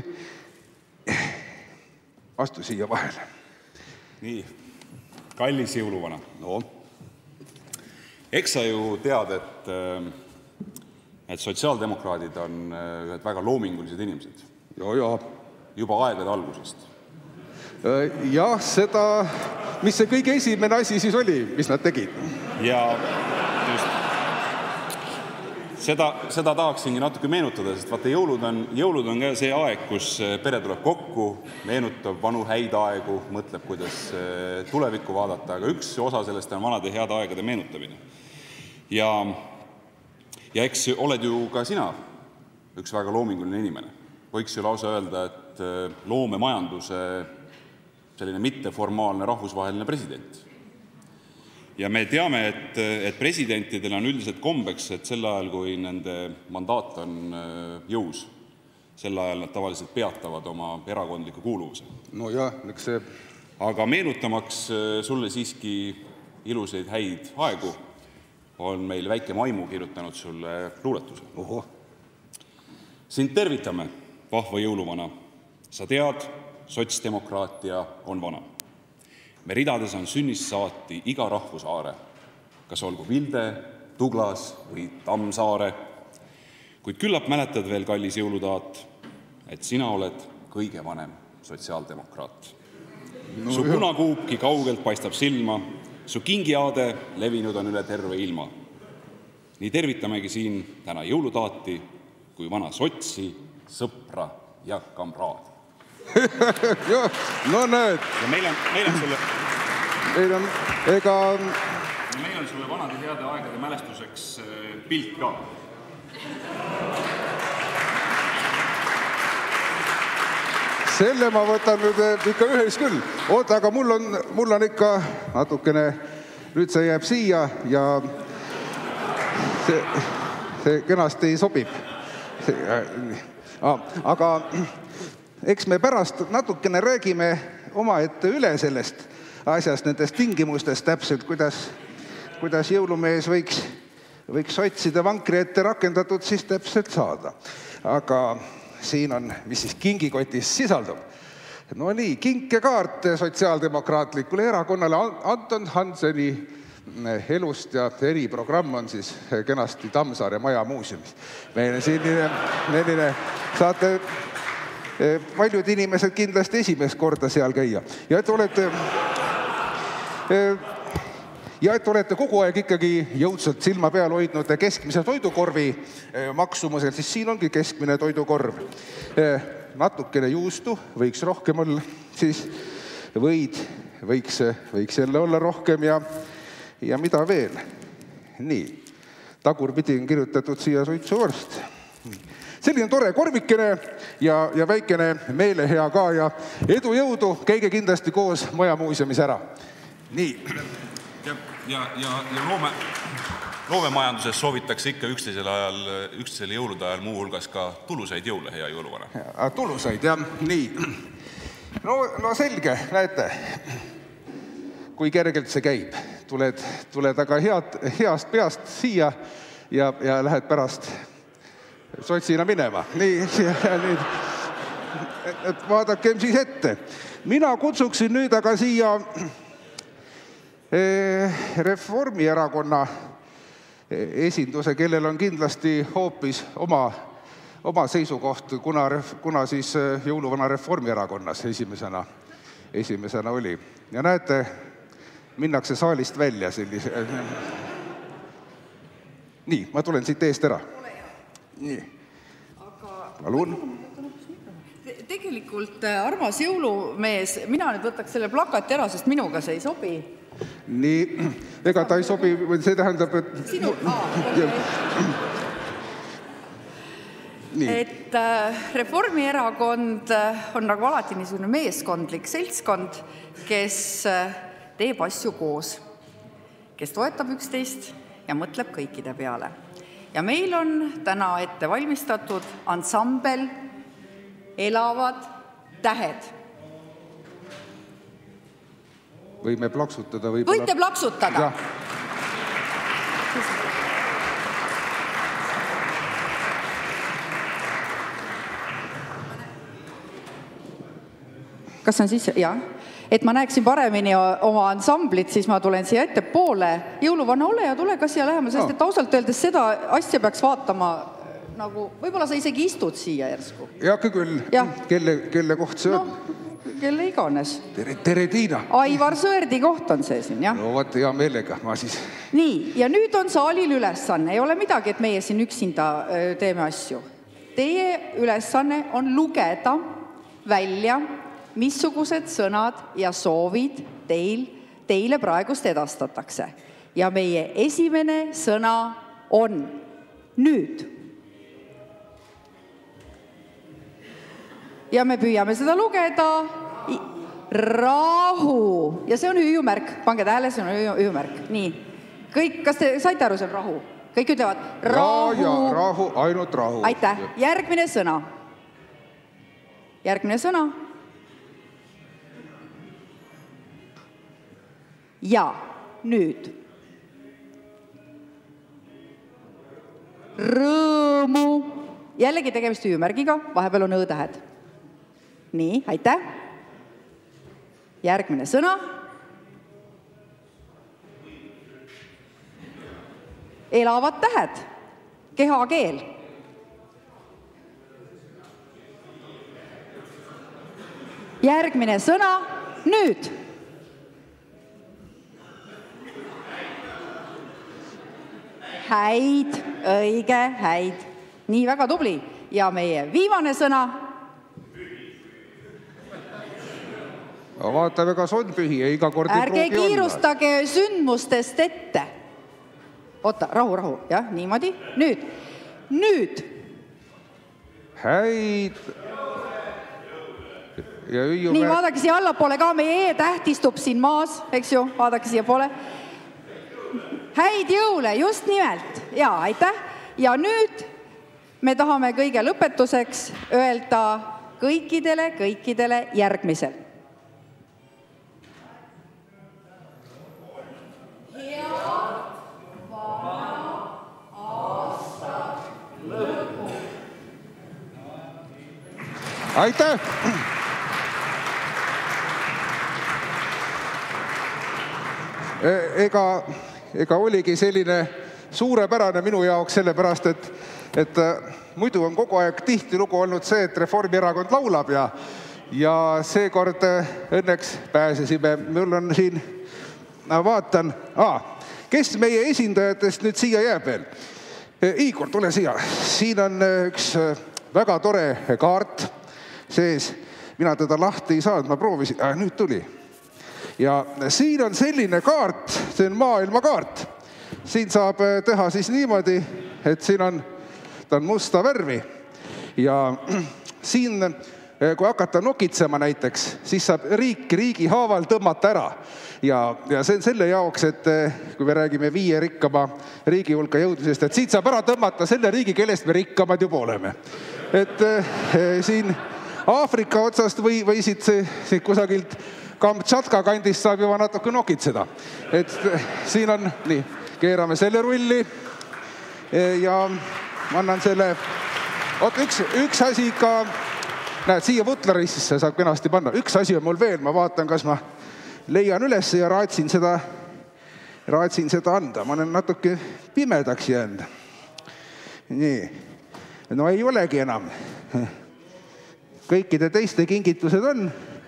Astu siia vahele. Nii, kallis jõuluvana. No. Eks sa ju tead, et, et sotsiaaldemokraadid on ühed väga loomingulised inimesed. Jo, jo. Juba aegade algusest. Jah, seda, mis see kõige esimene asi siis oli, mis nad tegid? Ja just, seda, seda tahaksingi natuke meenutada, sest vaata, jõulud on, jõulud on ka see aeg, kus pere tuleb kokku, meenutab vanu häid aegu, mõtleb, kuidas tulevikku vaadata, aga üks osa sellest on vanade head aegade meenutamine. Ja, ja eks oled ju ka sina üks väga loominguline inimene. Võiks ju lausa öelda, et loomemajanduse selline mitteformaalne rahvusvaheline president. Ja me teame, et, et presidentidel on üldiselt kombeks, et sel ajal, kui nende mandaat on jõus, sel ajal nad tavaliselt peatavad oma erakondliku kuuluvuse. No jah, eks see... Aga meenutamaks sulle siiski ilusaid häid aegu, on meil väike Maimu kirjutanud sulle luuletuse. Oho. Sind tervitame, vahva jõuluvana. Sa tead, sotsdemokraatia on vana. Me ridades on sünnist saati iga rahvusaare, kas olgu Vilde, Tuglas või Tammsaare. Kuid küllap mäletad veel, kallis jõulutaat, et sina oled kõige vanem sotsiaaldemokraat. No, su punakuupki kaugelt paistab silma, su kingiaade levinud on üle terve ilma. Nii tervitamegi siin täna jõulutaati kui vana sotsi, sõpra ja kamraadi. No näed. Ja meil on, meil on sulle... Meil on, ega... Meil on sulle vanade heade aegade mälestuseks pilt ka. Selle ma võtan nüüd ikka ühes küll. Oota, aga mul on, mul on ikka natukene... Nüüd see jääb siia ja see, see kenasti sobib. See, aga... Eks me pärast natukene räägime omaette üle sellest asjast, nendest tingimustest täpselt, kuidas, kuidas jõulumees võiks, võiks sotside vankri ette rakendatud siis täpselt saada. Aga siin on, mis siis kingikotis sisaldub. No nii, kinkekaart sotsiaaldemokraatlikule erakonnale Anton Hanseni elust ja eriprogramm on siis kenasti Tammsaare maja muuseumis. Meil on siin selline, saate... paljud inimesed kindlasti esimest korda seal käia. Ja et olete, ja et olete kogu aeg ikkagi jõudsalt silma peal hoidnud keskmise toidukorvi maksumuselt, siis siin ongi keskmine toidukorv. Natukene juustu, võiks rohkem olla, siis võid, võiks, võiks jälle olla rohkem ja, ja mida veel. Nii, tagurpidi on kirjutatud siia suitsuvorst. Selline tore korvikene ja, ja väikene meelehea ka ja edu jõudu, käige kindlasti koos Majamuuseumis ära. Nii. Ja, ja, ja, ja loome, loomemajanduses soovitakse ikka üksteisele ajal, üksteisele jõulude ajal muu hulgas ka tulusaid jõule, hea jõuluvana. Ja, tulusaid, jah, nii. No, no selge, näete, kui kergelt see käib. Tuled, tuled aga head, heast peast siia ja, ja lähed pärast sotsina minema. Nii, ja nüüd, et vaadakem siis ette. Mina kutsuksin nüüd aga siia Reformierakonna esinduse, kellel on kindlasti hoopis oma, oma seisukoht, kuna, kuna siis jõuluvana Reformierakonnas esimesena, esimesena oli. Ja näete, minnakse saalist välja sellise... Nii, ma tulen siit eest ära. Nii. Palun. Tegelikult armas jõulumees, mina nüüd võtaks selle plakati ära, sest minuga see ei sobi. Nii, ega ta ei sobi, see tähendab, et... Sinu... Et Reformierakond on nagu alati niisugune meeskondlik seltskond, kes teeb asju koos, kes toetab üksteist ja mõtleb kõikide peale. Ja meil on täna ette valmistatud ansambel Elavad tähed. Võime plaksutada või... Võite plaksutada. Ja. Kas on siis? Jah. Et ma näeksin paremini oma ansamblit, siis ma tulen siia ette poole. Jõuluvana, ole ja tule ka siia lähema, sest et ausalt öeldes seda asja peaks vaatama nagu, võib-olla sa isegi istud siia järsku. Jaake küll, ja. Kelle, kelle koht see on? No, kelle iganes. Tere, tere Tiina. Aivar Sõerdi koht on see siin, jah? No vaat hea meelega, ma siis... Nii, ja nüüd on saalil ülesanne. Ei ole midagi, et meie siin üksinda teeme asju. Teie ülesanne on lugeda välja missugused sõnad ja soovid teil, teile praegust edastatakse. Ja meie esimene sõna on nüüd. Ja me püüame seda lugeda. Rahu. Ja see on hüüumärk. Pange tähele, see on hüüumärk. Nii. Kõik, kas te saite aru, see on rahu? Kõik ütlevad rahu. Ja, ja, rahu, ainult rahu. Aitäh. Järgmine sõna. Järgmine sõna. Ja nüüd. Rõõmu. Jällegi tegemist hüüumärgiga, vahepeal on õ-tähed. Nii, aitäh. Järgmine sõna. Elavad tähed. Kehakeel. Järgmine sõna. Nüüd. Häid, õige, häid. Nii, väga tubli. Ja meie viimane sõna. No, vaata, väga on pühi ja iga kord Ärge kiirustage olla. Sündmustest ette. Oota, rahu, rahu. Jah, niimoodi. Nüüd. Nüüd. Häid. Ja nii, vaadake siia allapoole ka. Meie E-täht istub siin maas, eks ju. Vaadake siia poole. Häid jõule, just nimelt. Ja, aitäh. Ja nüüd me tahame kõige lõpetuseks öelda kõikidele, kõikidele järgmisel. Head vana aasta lõpu. Aitäh! Ega, ega oligi selline suurepärane minu jaoks, sellepärast, et et muidu on kogu aeg tihtilugu olnud see, et Reformierakond laulab ja ja seekord õnneks pääsesime. Mul on siin, ma vaatan, aa, kes meie esindajatest nüüd siia jääb veel? Igor, tule siia. Siin on üks väga tore kaart sees. Mina teda lahti ei saanud, ma proovisin. Äh, nüüd tuli. Ja siin on selline kaart, see on maailmakaart. Siin saab teha siis niimoodi, et siin on, ta on musta värvi. Ja siin, kui hakata nokitsema näiteks, siis saab riik riigi haaval tõmmata ära. Ja, ja see on selle jaoks, et kui me räägime viie rikkama riigi hulka jõudmisest, et siit saab ära tõmmata selle riigi, kellest me rikkamad juba oleme. Et eh, siin Aafrika otsast või, või siit, siit kusagilt Kamtšatka kandist saab juba natuke nokitseda. Et siin on, nii, keerame selle rulli ja ma annan selle, oot, üks, üks asi ikka, näed, siia Vutlarisse saab kenasti panna. Üks asi on mul veel, ma vaatan, kas ma leian üles ja raatsin seda, raatsin seda anda. Ma olen natuke pimedaks jäänud. Nii, no ei olegi enam. Kõikide teiste kingitused on.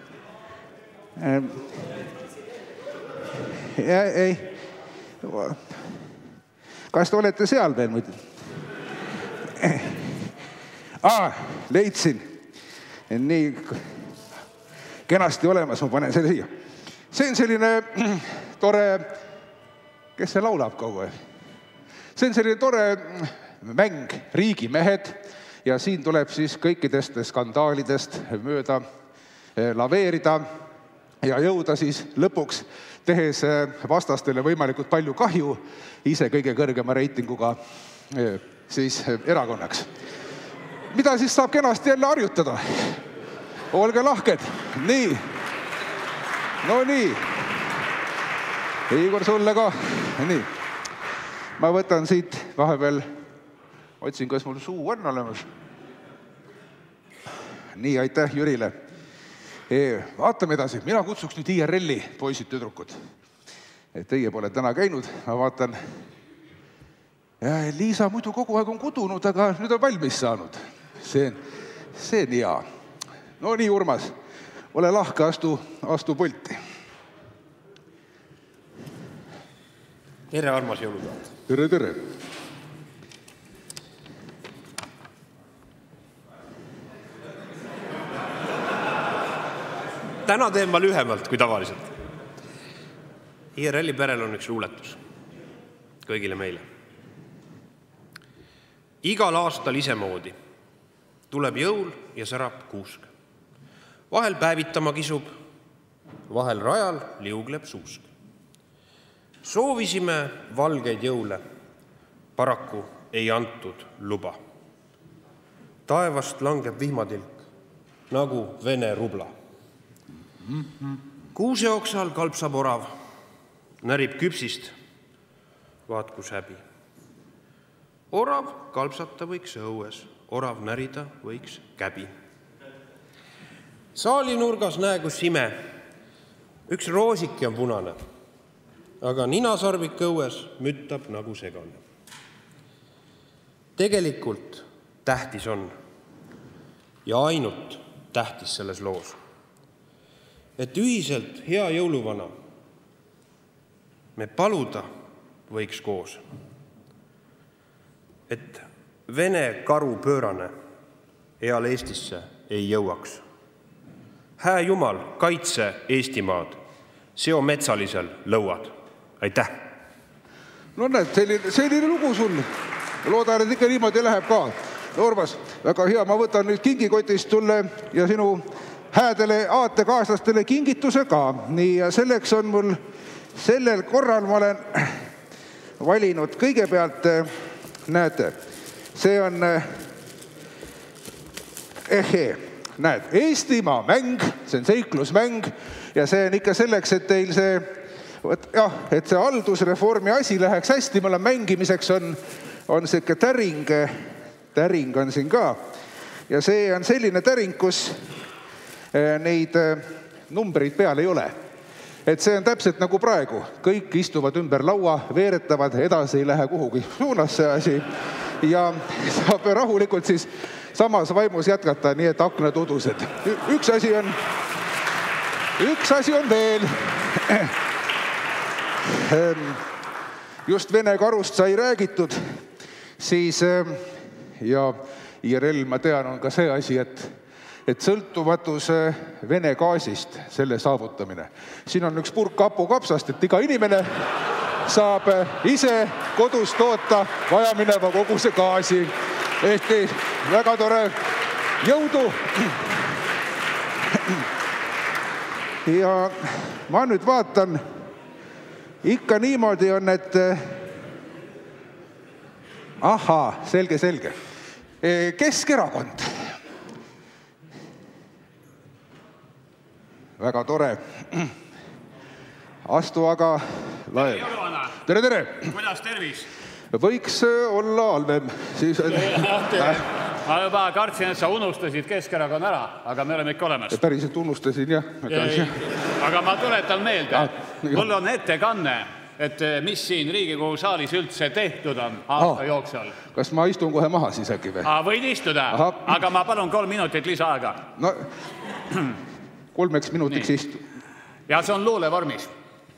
Ja, ei. Kas te olete seal veel muidu? Aa, leidsin. Nii kenasti olemas, ma panen selle siia. See on selline tore, kes see laulab kogu aeg? See on selline tore mäng, riigimehed. Ja siin tuleb siis kõikidest skandaalidest mööda laveerida ja jõuda siis lõpuks, tehes vastastele võimalikult palju kahju, ise kõige kõrgema reitinguga siis erakonnaks. Mida siis saab kenasti jälle harjutada? Olge lahked. Nii. No nii. Igor, sulle ka. Nii. Ma võtan siit vahepeal, otsin, kas mul suu on olemas. Nii, aitäh Jürile. Vaatame edasi. Mina kutsuks nüüd I R L-i poisid tüdrukud. Teie pole täna käinud. Ma vaatan. Liisa muidu kogu aeg on kudunud, aga nüüd on valmis saanud. See, see on hea. No nii, Urmas. Ole lahke, astu, astu pulti. Tere, armas jõulupäev. Tere, tere. Täna teen ma lühemalt kui tavaliselt. I R L-i perel on üks luuletus. Kõigile meile. Igal aastal isemoodi tuleb jõul ja särab kuusk. Vahel päevitama kisub, vahel rajal liugleb suusk. Soovisime valgeid jõule, paraku ei antud luba. Taevast langeb vihmatilk, nagu Vene rubla. Kuuse oksal kalpsab orav, närib küpsist, vaat kus häbi. Orav kalpsata võiks õues, orav närida võiks käbi. Saali nurgas näegus sime, üks roosiki on punane, aga ninasarvik õues müttab nagu segane. Tegelikult tähtis on ja ainult tähtis selles loos, et ühiselt hea jõuluvana me paluda võiks koos, et Vene karu pöörane eal Eestisse ei jõuaks. Hää Jumal, kaitse Eestimaad, seo metsalisel lõuad. Aitäh! No näed, selline, selline lugu sul. Loodan, et ikka niimoodi läheb ka. Urmas, väga hea, ma võtan nüüd kingikotist sulle ja sinu häädele aatekaaslastele kingituse ka. Nii, ja selleks on mul, sellel korral ma olen valinud kõigepealt, näete, see on ehhe, näed, Eestimaa mäng, see on seiklusmäng ja see on ikka selleks, et teil see, jah, et see haldusreformi asi läheks hästi, mul on mängimiseks on, on siuke täring, täring on siin ka ja see on selline täring, kus neid numbreid peal ei ole. Et see on täpselt nagu praegu. Kõik istuvad ümber laua, veeretavad, edasi ei lähe kuhugi suunas see asi. ja saab rahulikult siis samas vaimus jätkata, nii et aknad udused. Üks asi on, üks asi on veel. Just Vene karust sai räägitud, siis ja I R L, ma tean, on ka see asi, et et sõltumatus Vene gaasist, selle saavutamine. Siin on üks purk hapukapsast, et iga inimene saab ise kodus toota vajamineva koguse gaasi. Ehti väga tore, jõudu! Ja ma nüüd vaatan, ikka niimoodi on, et ahaa, selge, selge. Keskerakond. Väga tore. Astu aga laev. Tere, tere! Kuidas tervis? Võiks olla halvem. Siis on... Ma juba kartsin, et sa unustasid Keskerakonna ära, aga me oleme ikka olemas. Päriselt unustasin, jah. Aga ma tuletan meelde, mul on ettekanne, et mis siin Riigikogu saalis üldse tehtud on aasta jooksul. Kas ma istun kohe maha siis äkki või? Võid istuda, aga ma palun kolm minutit lisaaega. No, kolmeks minutiks istu. Ja see on luule vormis.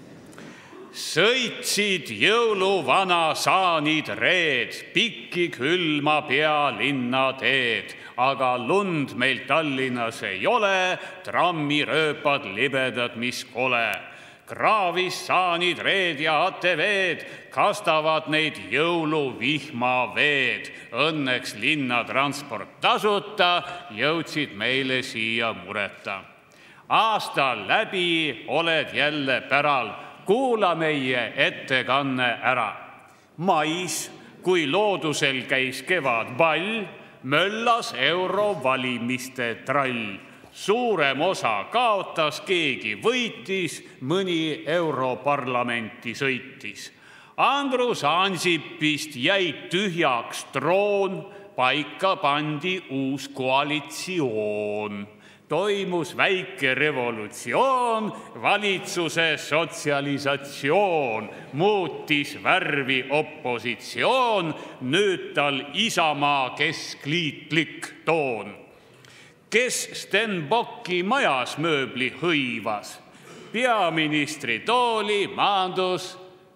Sõitsid jõuluvana saanid reed, pikki külma pealinna teed, aga lund meil Tallinnas ei ole, trammirööpad libedad, mis kole. Kraavis saanid reed ja A T V-d, kastavad neid jõuluvihma veed. Õnneks linnatransport tasuta, jõudsid meile siia mureta. Aasta läbi oled jälle päral, kuula meie ettekanne ära. Mais, kui loodusel käis kevad ball, möllas eurovalimiste trall. Suurem osa kaotas, keegi võitis, mõni europarlamenti sõitis. Andrus Ansipist jäi tühjaks troon, paika pandi uus koalitsioon. Toimus väike revolutsioon, valitsuse sotsialisatsioon, muutis värvi opositsioon, nüüd tal Isamaa keskliitlik toon. Kes Stenbocki majas mööbli hõivas, peaministri tooli maandus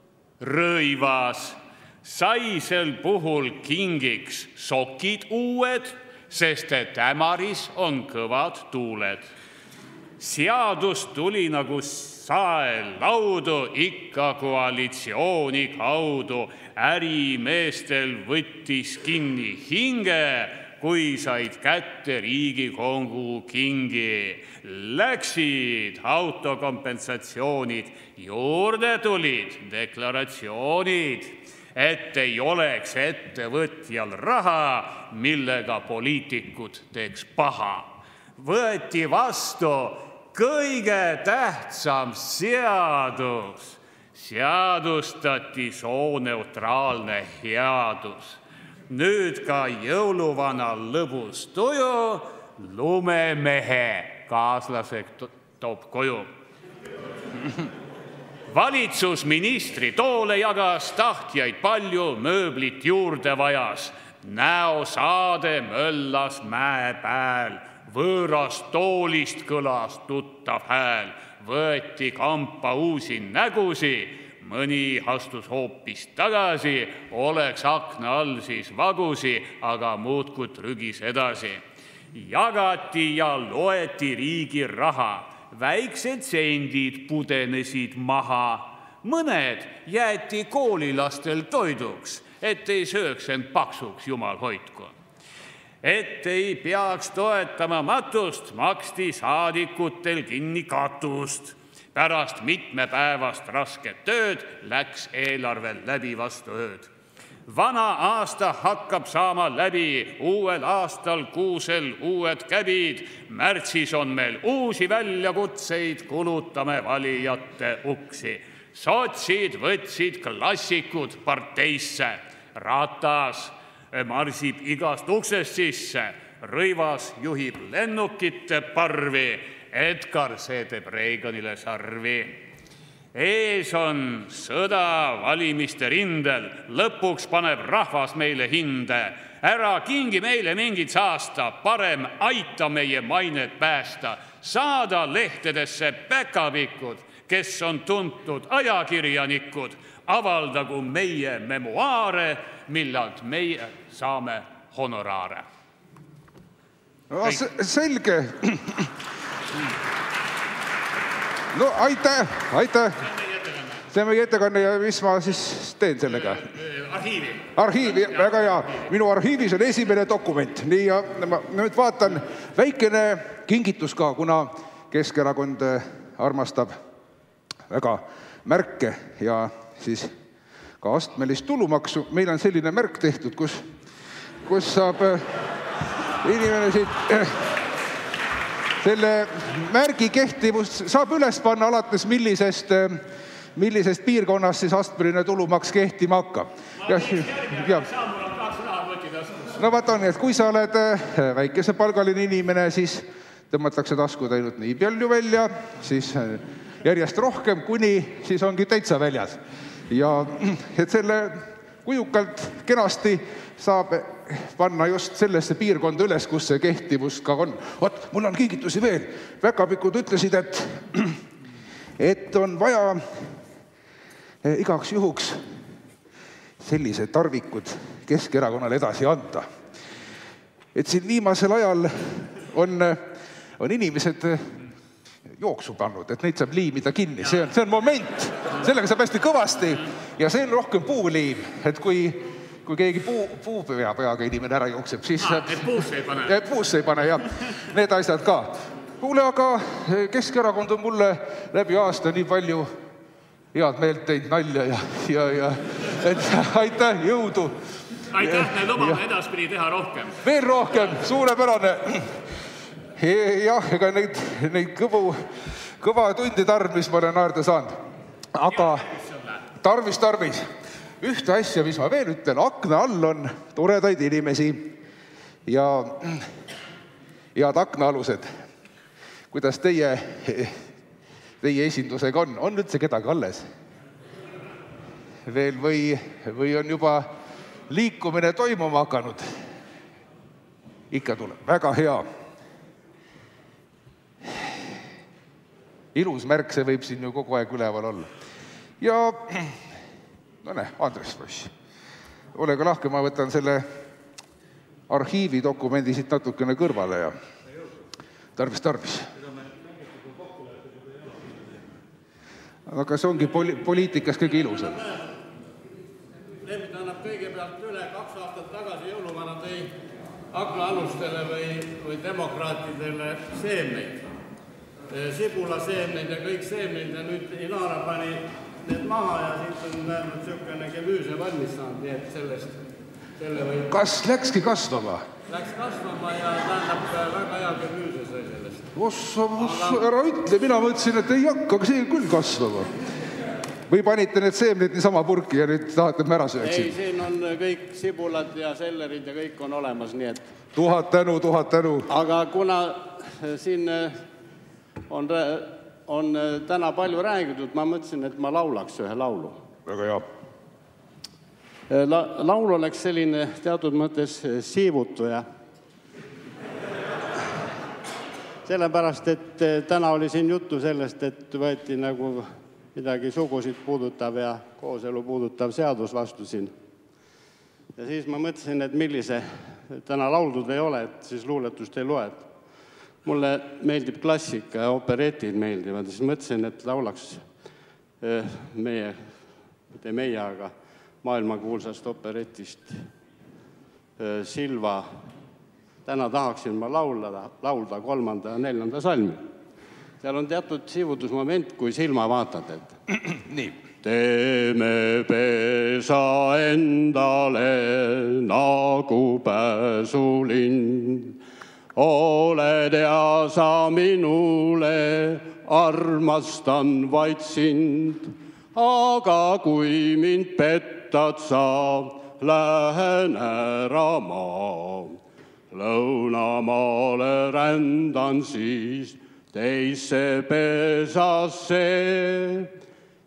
Rõivas. Sai sel puhul kingiks sokid uued, sest et Ämaris on kõvad tuuled. Seadus tuli nagu sael laudu, ikka koalitsiooni kaudu. Ärimeestel võttis kinni hinge, kui said kätte Riigikogu kingi. Läksid autokompensatsioonid, juurde tulid deklaratsioonid, et ei oleks ettevõtjal raha, millega poliitikud teeks paha. Võeti vastu kõige tähtsam seadus. Seadustati sooneutraalne headus. Nüüd ka jõuluvana lõbus tuju, lumemehe kaaslased toob koju. Valitsusministri toole jagas, tahtjaid palju, mööblit juurde vajas. Näosaade möllas mäe pääl, võõrast toolist kõlas tuttav hääl. Võeti kampa uusi nägusi, mõni astus hoopis tagasi, oleks akna all siis vagusi, aga muudkui trügis edasi. Jagati ja loeti riigi raha. Väiksed sendid pudenesid maha. Mõned jäeti koolilastel toiduks, et ei sööks end paksuks, jumal hoidku. Et ei peaks toetama matust, maksti saadikutel kinni katust. Pärast mitmepäevast rasket tööd läks eelarvel läbi vastu ööd. Vana aasta hakkab saama läbi, uuel aastal kuusel uued käbid. Märtsis on meil uusi väljakutseid, kulutame valijate uksi. Sotsid võtsid klassikud parteisse. Ratas marsib igast uksest sisse. Rõivas juhib lennukite parvi. Edgar, see teeb Reaganile sarvi. Ees on sõda valimiste rindel, lõpuks paneb rahvas meile hinde. Ära kingi meile mingit saasta, parem aita meie mainet päästa. Saada lehtedesse päkapikud, kes on tuntud ajakirjanikud. Avaldagu meie memuaare, millalt meie saame honoraare. No, selge. No aitäh, aitäh. See on meie ettekanne ja mis ma siis teen sellega? Arhiivi. Arhiivi, väga hea. Minu arhiivis on esimene dokument. Nii, ja ma nüüd vaatan väikene kingitus ka, kuna Keskerakond armastab väga märke ja siis ka astmelist tulumaksu. Meil on selline märk tehtud, kus, kus saab inimene siit selle märgi kehtivust saab üles panna alates millisest, millisest piirkonnast siis astmeline tulumaks kehtima hakkab. Ja, ja. No vaat on, et kui sa oled väikesepalgaline inimene, siis tõmmatakse taskud ainult nii palju välja, siis järjest rohkem, kuni siis ongi täitsa väljas. Ja et selle kujukalt kenasti saab panna just sellesse piirkonda üles, kus see kehtivus ka on. Oot, mul on kingitusi veel. Päkapikud ütlesid, et, et on vaja igaks juhuks sellised tarvikud Keskerakonnale edasi anda. Et siin viimasel ajal on, on inimesed jooksu pannud, et neid saab liimida kinni. See on, see on moment. Sellega saab hästi kõvasti ja see on rohkem puuliim, et kui kui keegi puu, puu pea peaga inimene ära jookseb, siis... Ah, et puusse ei pane. Et puusse ei pane, jah. Need asjad ka. Kuule, aga Keskerakond on mulle läbi aasta nii palju head meelt teinud, nalja ja... ja, ja et, aitäh, jõudu. Aitäh, me lubame edaspidi teha rohkem. Veel rohkem, suurepärane. Jah, ega neid, neid kõvu, kõva tundi tarvis ma olen naerda saanud. Aga tarvis, tarvis. Ühte asja, mis ma veel ütlen, akna all on toredaid inimesi ja head aknaalused. Kuidas teie, teie esindusega on? On üldse kedagi alles? Veel või, või on juba liikumine toimuma hakanud? Ikka tuleb. Väga hea. Ilus märk, see võib siin ju kogu aeg üleval olla. Ja... No näe, Andres poiss. Ole ka lahke, ma võtan selle arhiivi dokumendi siit natukene kõrvale ja tarvis, tarvis. Aga see ongi poli poliitikas kõige ilusam. Lembit annab kõigepealt üle kaks aastat tagasi jõuluvana tõi aknaalustele või, või demokraatidele seemneid. Sibula seemneid ja kõik seemneid ja nüüd Ilana pani need maha ja siit on näinud niisugune kemüüse valmis saanud, nii et sellest selle või... Kas läkski kasvama? Läks kasvama ja tähendab väga hea kemüüse sai sellest. Ossa, ossa, ära ütle, mina mõtlesin, et ei hakka, aga see küll kasvama. Või panite need seemnid niisama purki ja nüüd tahate, et me ära sööksin? Ei, siin on kõik sibulad ja sellerid ja kõik on olemas, nii et... Tuhat tänu, tuhat tänu. Aga kuna siin on... on täna palju räägitud, ma mõtlesin, et ma laulaks ühe laulu. Väga hea. La, laul oleks selline teatud mõttes siivutuja. Sellepärast, et täna oli siin juttu sellest, et võeti nagu midagi sugusid puudutav ja kooselu puudutav seadus vastu siin. Ja siis ma mõtlesin, et millise täna lauldud ei ole, et siis luuletust ei loe. Mulle meeldib klassika ja operetid meeldivad, siis mõtlesin, et laulaks meie, mitte meie, aga maailmakuulsast operetist Silva. Täna tahaksin ma laulda, laulda kolmanda ja neljanda salmi. Seal on teatud siivutusmoment, kui silma vaatad, et nii. Teeme pesa endale nagu pääsulind. Oled ja sa minule, armastan vaid sind. Aga kui mind pettad sa, lähen ära maa. Lõunamaale rändan siis teisse pesasse.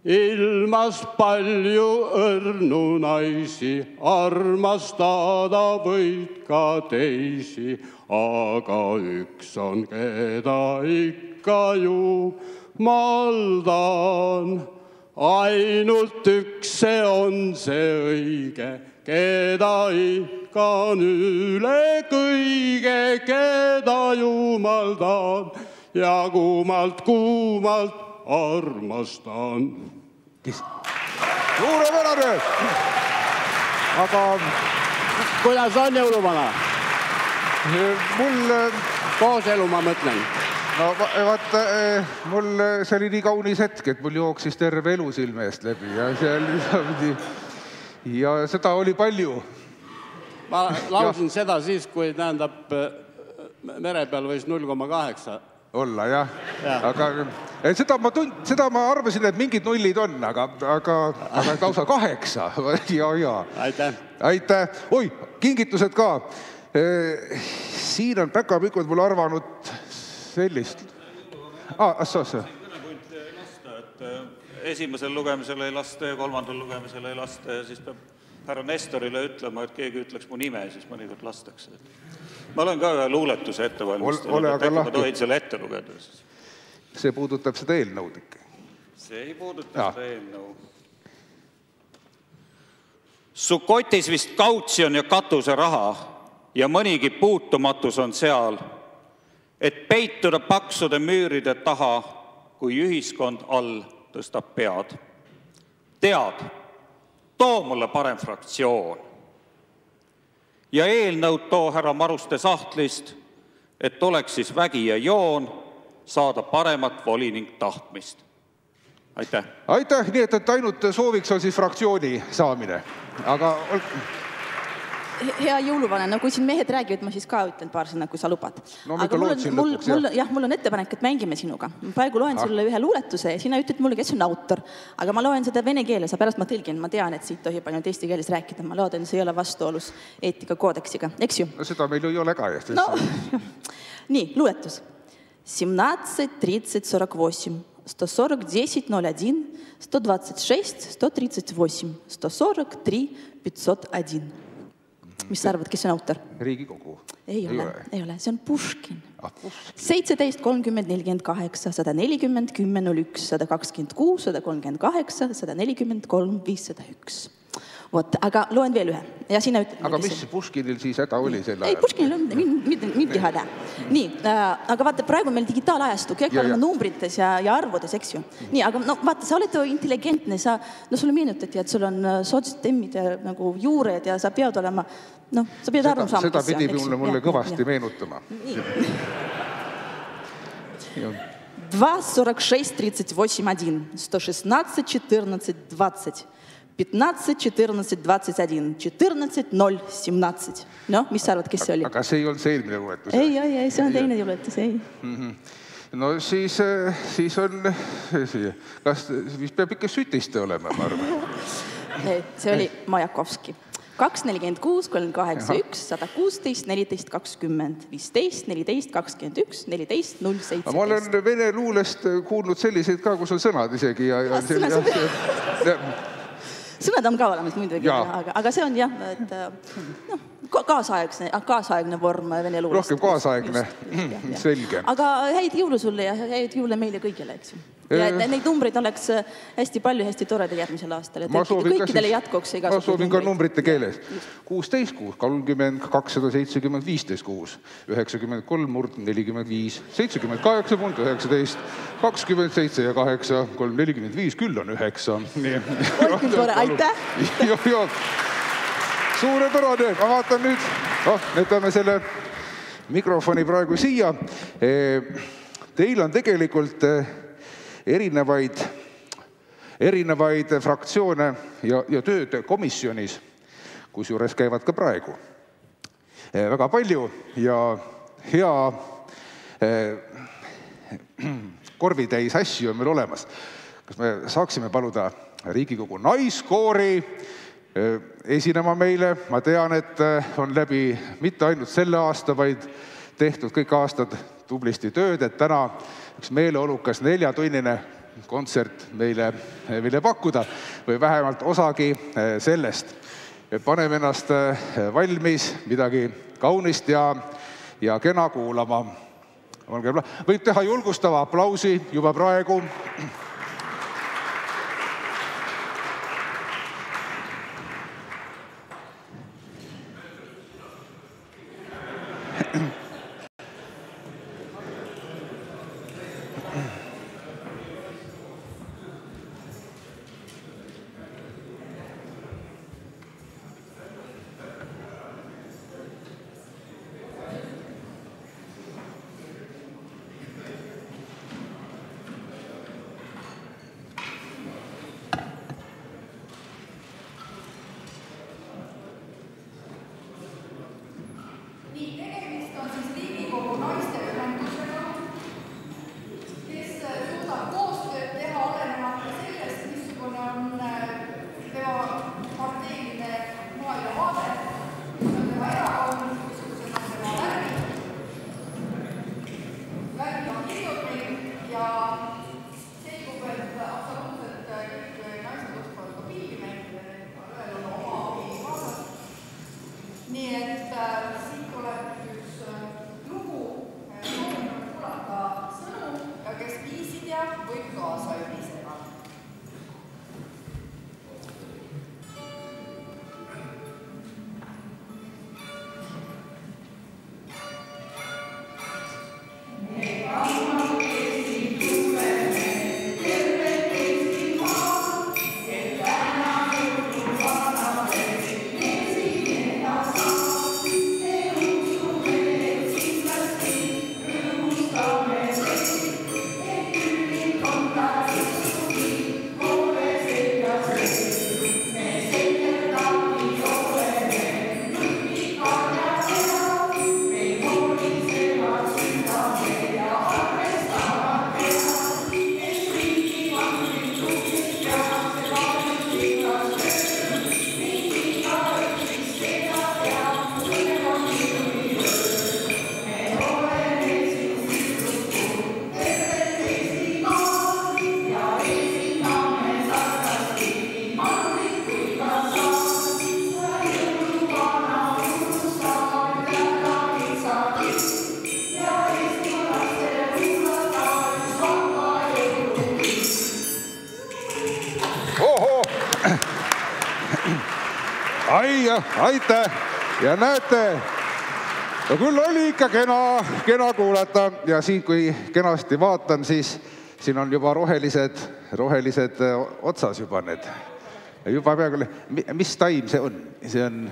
ilmas palju õrnu naisi, armastada võid ka teisi, aga üks on, keda ikka ju maldan. Ainult üks see on see õige, keda ikka on üle kõige, keda jumaldan ja kuumalt kuumalt armastan. Suurepärane! Aga kuidas on jõuluvana? Mul... Kooselu ma mõtlen. No vaata, mul see oli nii kaunis hetk, et mul jooksis terve elu silme eest läbi ja seal ja seda oli palju. Ma laulsin seda siis, kui tähendab mere peal võis null koma kaheksa olla, jah. Aga seda ma, tund, seda ma arvasin, et mingid nullid on, aga, aga, aga lausa kaheksa. Ja, ja. Aitäh. Aitäh. Oi, kingitused ka. Siin on päkapikud mul arvanud sellist. Ah, asja, asja. Kõnepunti ei lasta, et esimesel lugemisel ei lasta ja kolmandal lugemisel ei lasta ja siis peab härra Nestorile ütlema, et keegi ütleks mu nime, siis mõnikord lastakse. Ma olen ka ühe luuletuse ette valmistanud, et äkki ma tohin selle ette lugeda. See puudutab seda eelnõud ikka. See ei puuduta seda eelnõu. Su kotis vist kautsjon ja katuse raha ja mõnigi puutumatus on seal, et peituda paksude müüride taha, kui ühiskond all tõstab pead. Tead, too mulle parem fraktsioon. Ja eelnõud too härra Maruste sahtlist, et oleks siis vägi ja joon, saada paremat voli ning tahtmist. Aitäh. Aitäh, nii et, et ainult sooviks on siis fraktsiooni saamine. Aga... Hea jõuluvane, no kui siin mehed räägivad, ma siis ka ütlen paar sõna, kui sa lubad. No ma ikka lootsin lõpuks, jah. Jah, mul on ettepanek, et mängime sinuga. Praegu loen sulle ühe luuletuse ja sina ütled mulle, kes on autor. Aga ma loen seda vene keeles ja pärast ma tõlgin. Ma tean, et siit tohib ainult eesti keeles rääkida. Ma loodan, see ei ole vastuolus eetika koodeksiga. Eks ju? No seda meil ei ole ka. No, nii, luuletus. семнадцать тридцать сорок восемь сто сорок десять ноль один сто двадцать шесть сто тридцать восемь сто сорок три пятьсот один. Mis sa arvad, kes on autor? Riigikogu. Ei ole, ei ole. See on Puškin. seitseteist kolmkümmend nelikümmend kaheksa sada nelikümmend kümme null üks sada kakskümmend kuus sada kolmkümmend kaheksa sada nelikümmend kolm viissada üks. Vot, aga loen veel ühe. Ja sina ütled, aga mis Puškinil siis häda oli selle ajal? Ei, Puškinil on midagi häda. Nii, aga vaata, praegu meil digitaalajastu, kõik oleme numbrites ja, ja arvudes, eks ju. Nii, aga no, vaata, sa oled intelligentne, sa, no sulle meenutati, et sul on sotsdemmid ja nagu juured ja sa pead olema, noh, sa pead aru saama. Seda pidi mulle, mulle kõvasti meenutama. два сорок шесть тридцать восемь один сто шестнадцать четырнадцать двадцать пятнадцать четырнадцать двадцать один четырнадцать ноль семнадцать. No, mis sa arvad, kes see oli? Aga see ei olnud see eelmine luuletus. Ei, ei, ei, see on teine luuletus, ei. No siis, siis on, kas peab ikka sütiste olema, ma arvan. See oli Majakovski. kaks nelikümmend kuus kolmkümmend kaheksa üks sada kuusteist neliteist kakskümmend viisteist neliteist kakskümmend üks neliteist null seitseteist. Ma olen vene luulest kuulnud selliseid ka, kus on sõnad isegi. Sõnad on ka olemas muidugi, aga, aga see on jah, et no, kaasaegne, kaasaegne vorm vene luulest. Rohkem kaasaegne, selge. Aga häid jõulu sulle ja häid jõule meile kõigile, eks ju. Ja neid numbreid oleks hästi palju, hästi toreda järgmisel aastal. Et kõikidele jätkuks ma soovin ka numbrite keeles. kuusteist kuus, kolmkümmend, kakssada seitsekümmend, viisteist kuus, üheksakümmend kolm murd, nelikümmend viis, seitsekümmend kaheksa murd, üheksateist, kakskümmend seitse ja kaheksa, kolm, nelikümmend viis, küll on üheksa. Olküll tore, aitäh! Suurepärane, ma vaatan nüüd, oh, võtame selle mikrofoni praegu siia. Teil on tegelikult erinevaid, erinevaid fraktsioone ja, ja tööd komisjonis, kus juures käivad ka praegu. Väga palju ja hea korvitäis asju on meil olemas. Kas me saaksime paluda Riigikogu naiskoori esinema meile? Ma tean, et on läbi mitte ainult selle aasta, vaid tehtud kõik aastad tublisti tööd, et täna üks meeleolukas neljatunnine kontsert meile, meile pakkuda või vähemalt osagi sellest. Paneme ennast valmis midagi kaunist ja, ja kena kuulama. Võib teha julgustava aplausi juba praegu. Aitäh! Ja näete, no küll oli ikka kena, kena kuulata ja siin, kui kenasti vaatan, siis siin on juba rohelised, rohelised otsas juba need. Juba peaaegu, mis taim see on? See on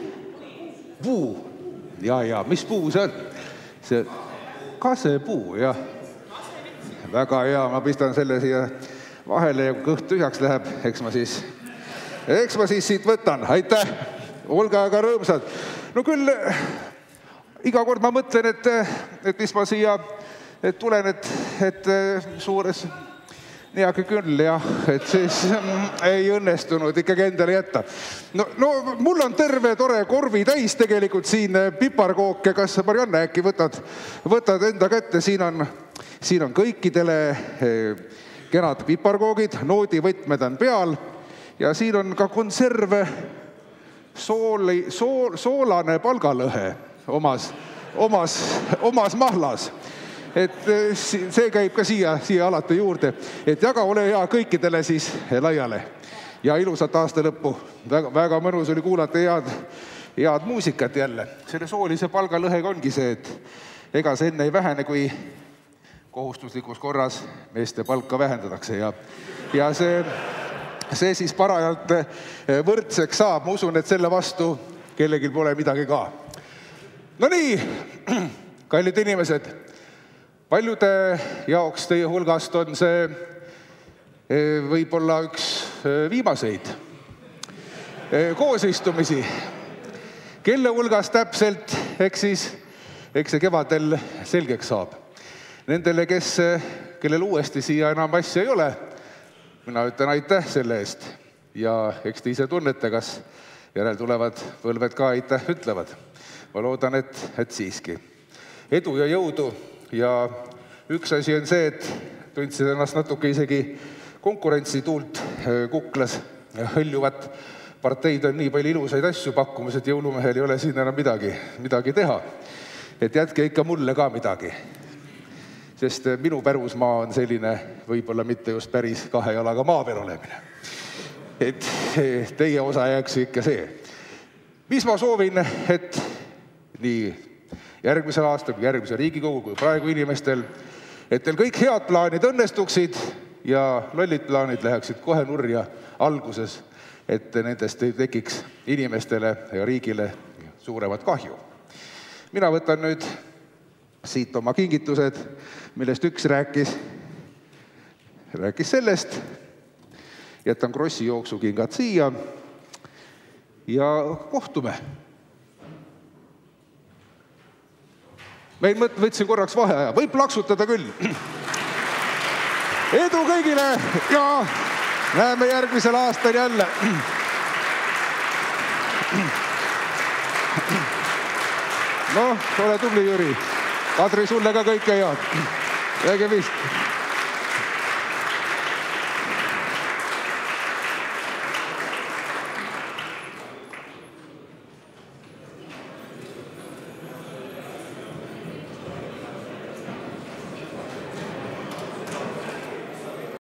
puu. Ja, ja, mis puu see on? See kasepuu, jah. Väga hea, ma pistan selle siia vahele ja kõht tühjaks läheb, eks ma siis, eks ma siis siit võtan. Aitäh! Olge aga rõõmsad. No küll, iga kord ma mõtlen, et, et mis ma siia et tulen, et, et suures niagi küll, jah, et siis ei õnnestunud ikkagi endale jätta. No, no mul on terve tore korvi täis tegelikult siin piparkooke. Kas Marianne äkki võtad, võtad enda kätte? Siin on, siin on kõikidele kenad piparkoogid, noodivõtmed on peal ja siin on ka konserve. Sooli, sool, soolane palgalõhe omas, omas, omas mahlas. Et see käib ka siia, siia alati juurde. Et jaga ole hea kõikidele siis laiale. Ja ilusat aasta lõppu. Väga, väga mõnus oli kuulata head, head muusikat jälle. Selle soolise palgalõhega ongi see, et ega see enne ei vähene, kui kohustuslikus korras meeste palka vähendatakse. Ja, ja see... see siis parajalt võrdseks saab. Ma usun, et selle vastu kellelgi pole midagi ka. No nii, kallid inimesed, paljude jaoks teie hulgast on see võib-olla üks viimaseid koosistumisi. Kelle hulgas täpselt, eks siis, eks see kevadel selgeks saab. Nendele, kes, kellel uuesti siia enam asja ei ole, mina ütlen aitäh selle eest ja eks te ise tunnete, kas järel tulevad põlved ka aitäh ütlevad. Ma loodan, et, et siiski. Edu ja jõudu ja üks asi on see, et tundsid ennast natuke isegi konkurentsituult kuklas hõljuvat. Parteid on nii palju ilusaid asju pakkumas, et jõulumehel ei ole siin enam midagi, midagi teha. Et jätke ikka mulle ka midagi. Sest minu pärusmaa on selline, võib-olla mitte just päris kahe jalaga maa peal olemine. Et teie osa jääks ikka see. Mis ma soovin, et nii järgmisel aastal kui järgmise Riigikogu kui praegu inimestel, et teil kõik head plaanid õnnestuksid ja lollid plaanid läheksid kohe nurja alguses, et nendest ei tekiks inimestele ja riigile suuremat kahju. Mina võtan nüüd siit oma kingitused, millest üks rääkis, rääkis sellest, jätan Krossi jooksukingad siia ja kohtume. Meil võtsin korraks vaheaja, võib plaksutada küll. Edu kõigile ja näeme järgmisel aastal jälle. No, ole tubli, Jüri. Kadri, sulle ka kõike head. Nägemist.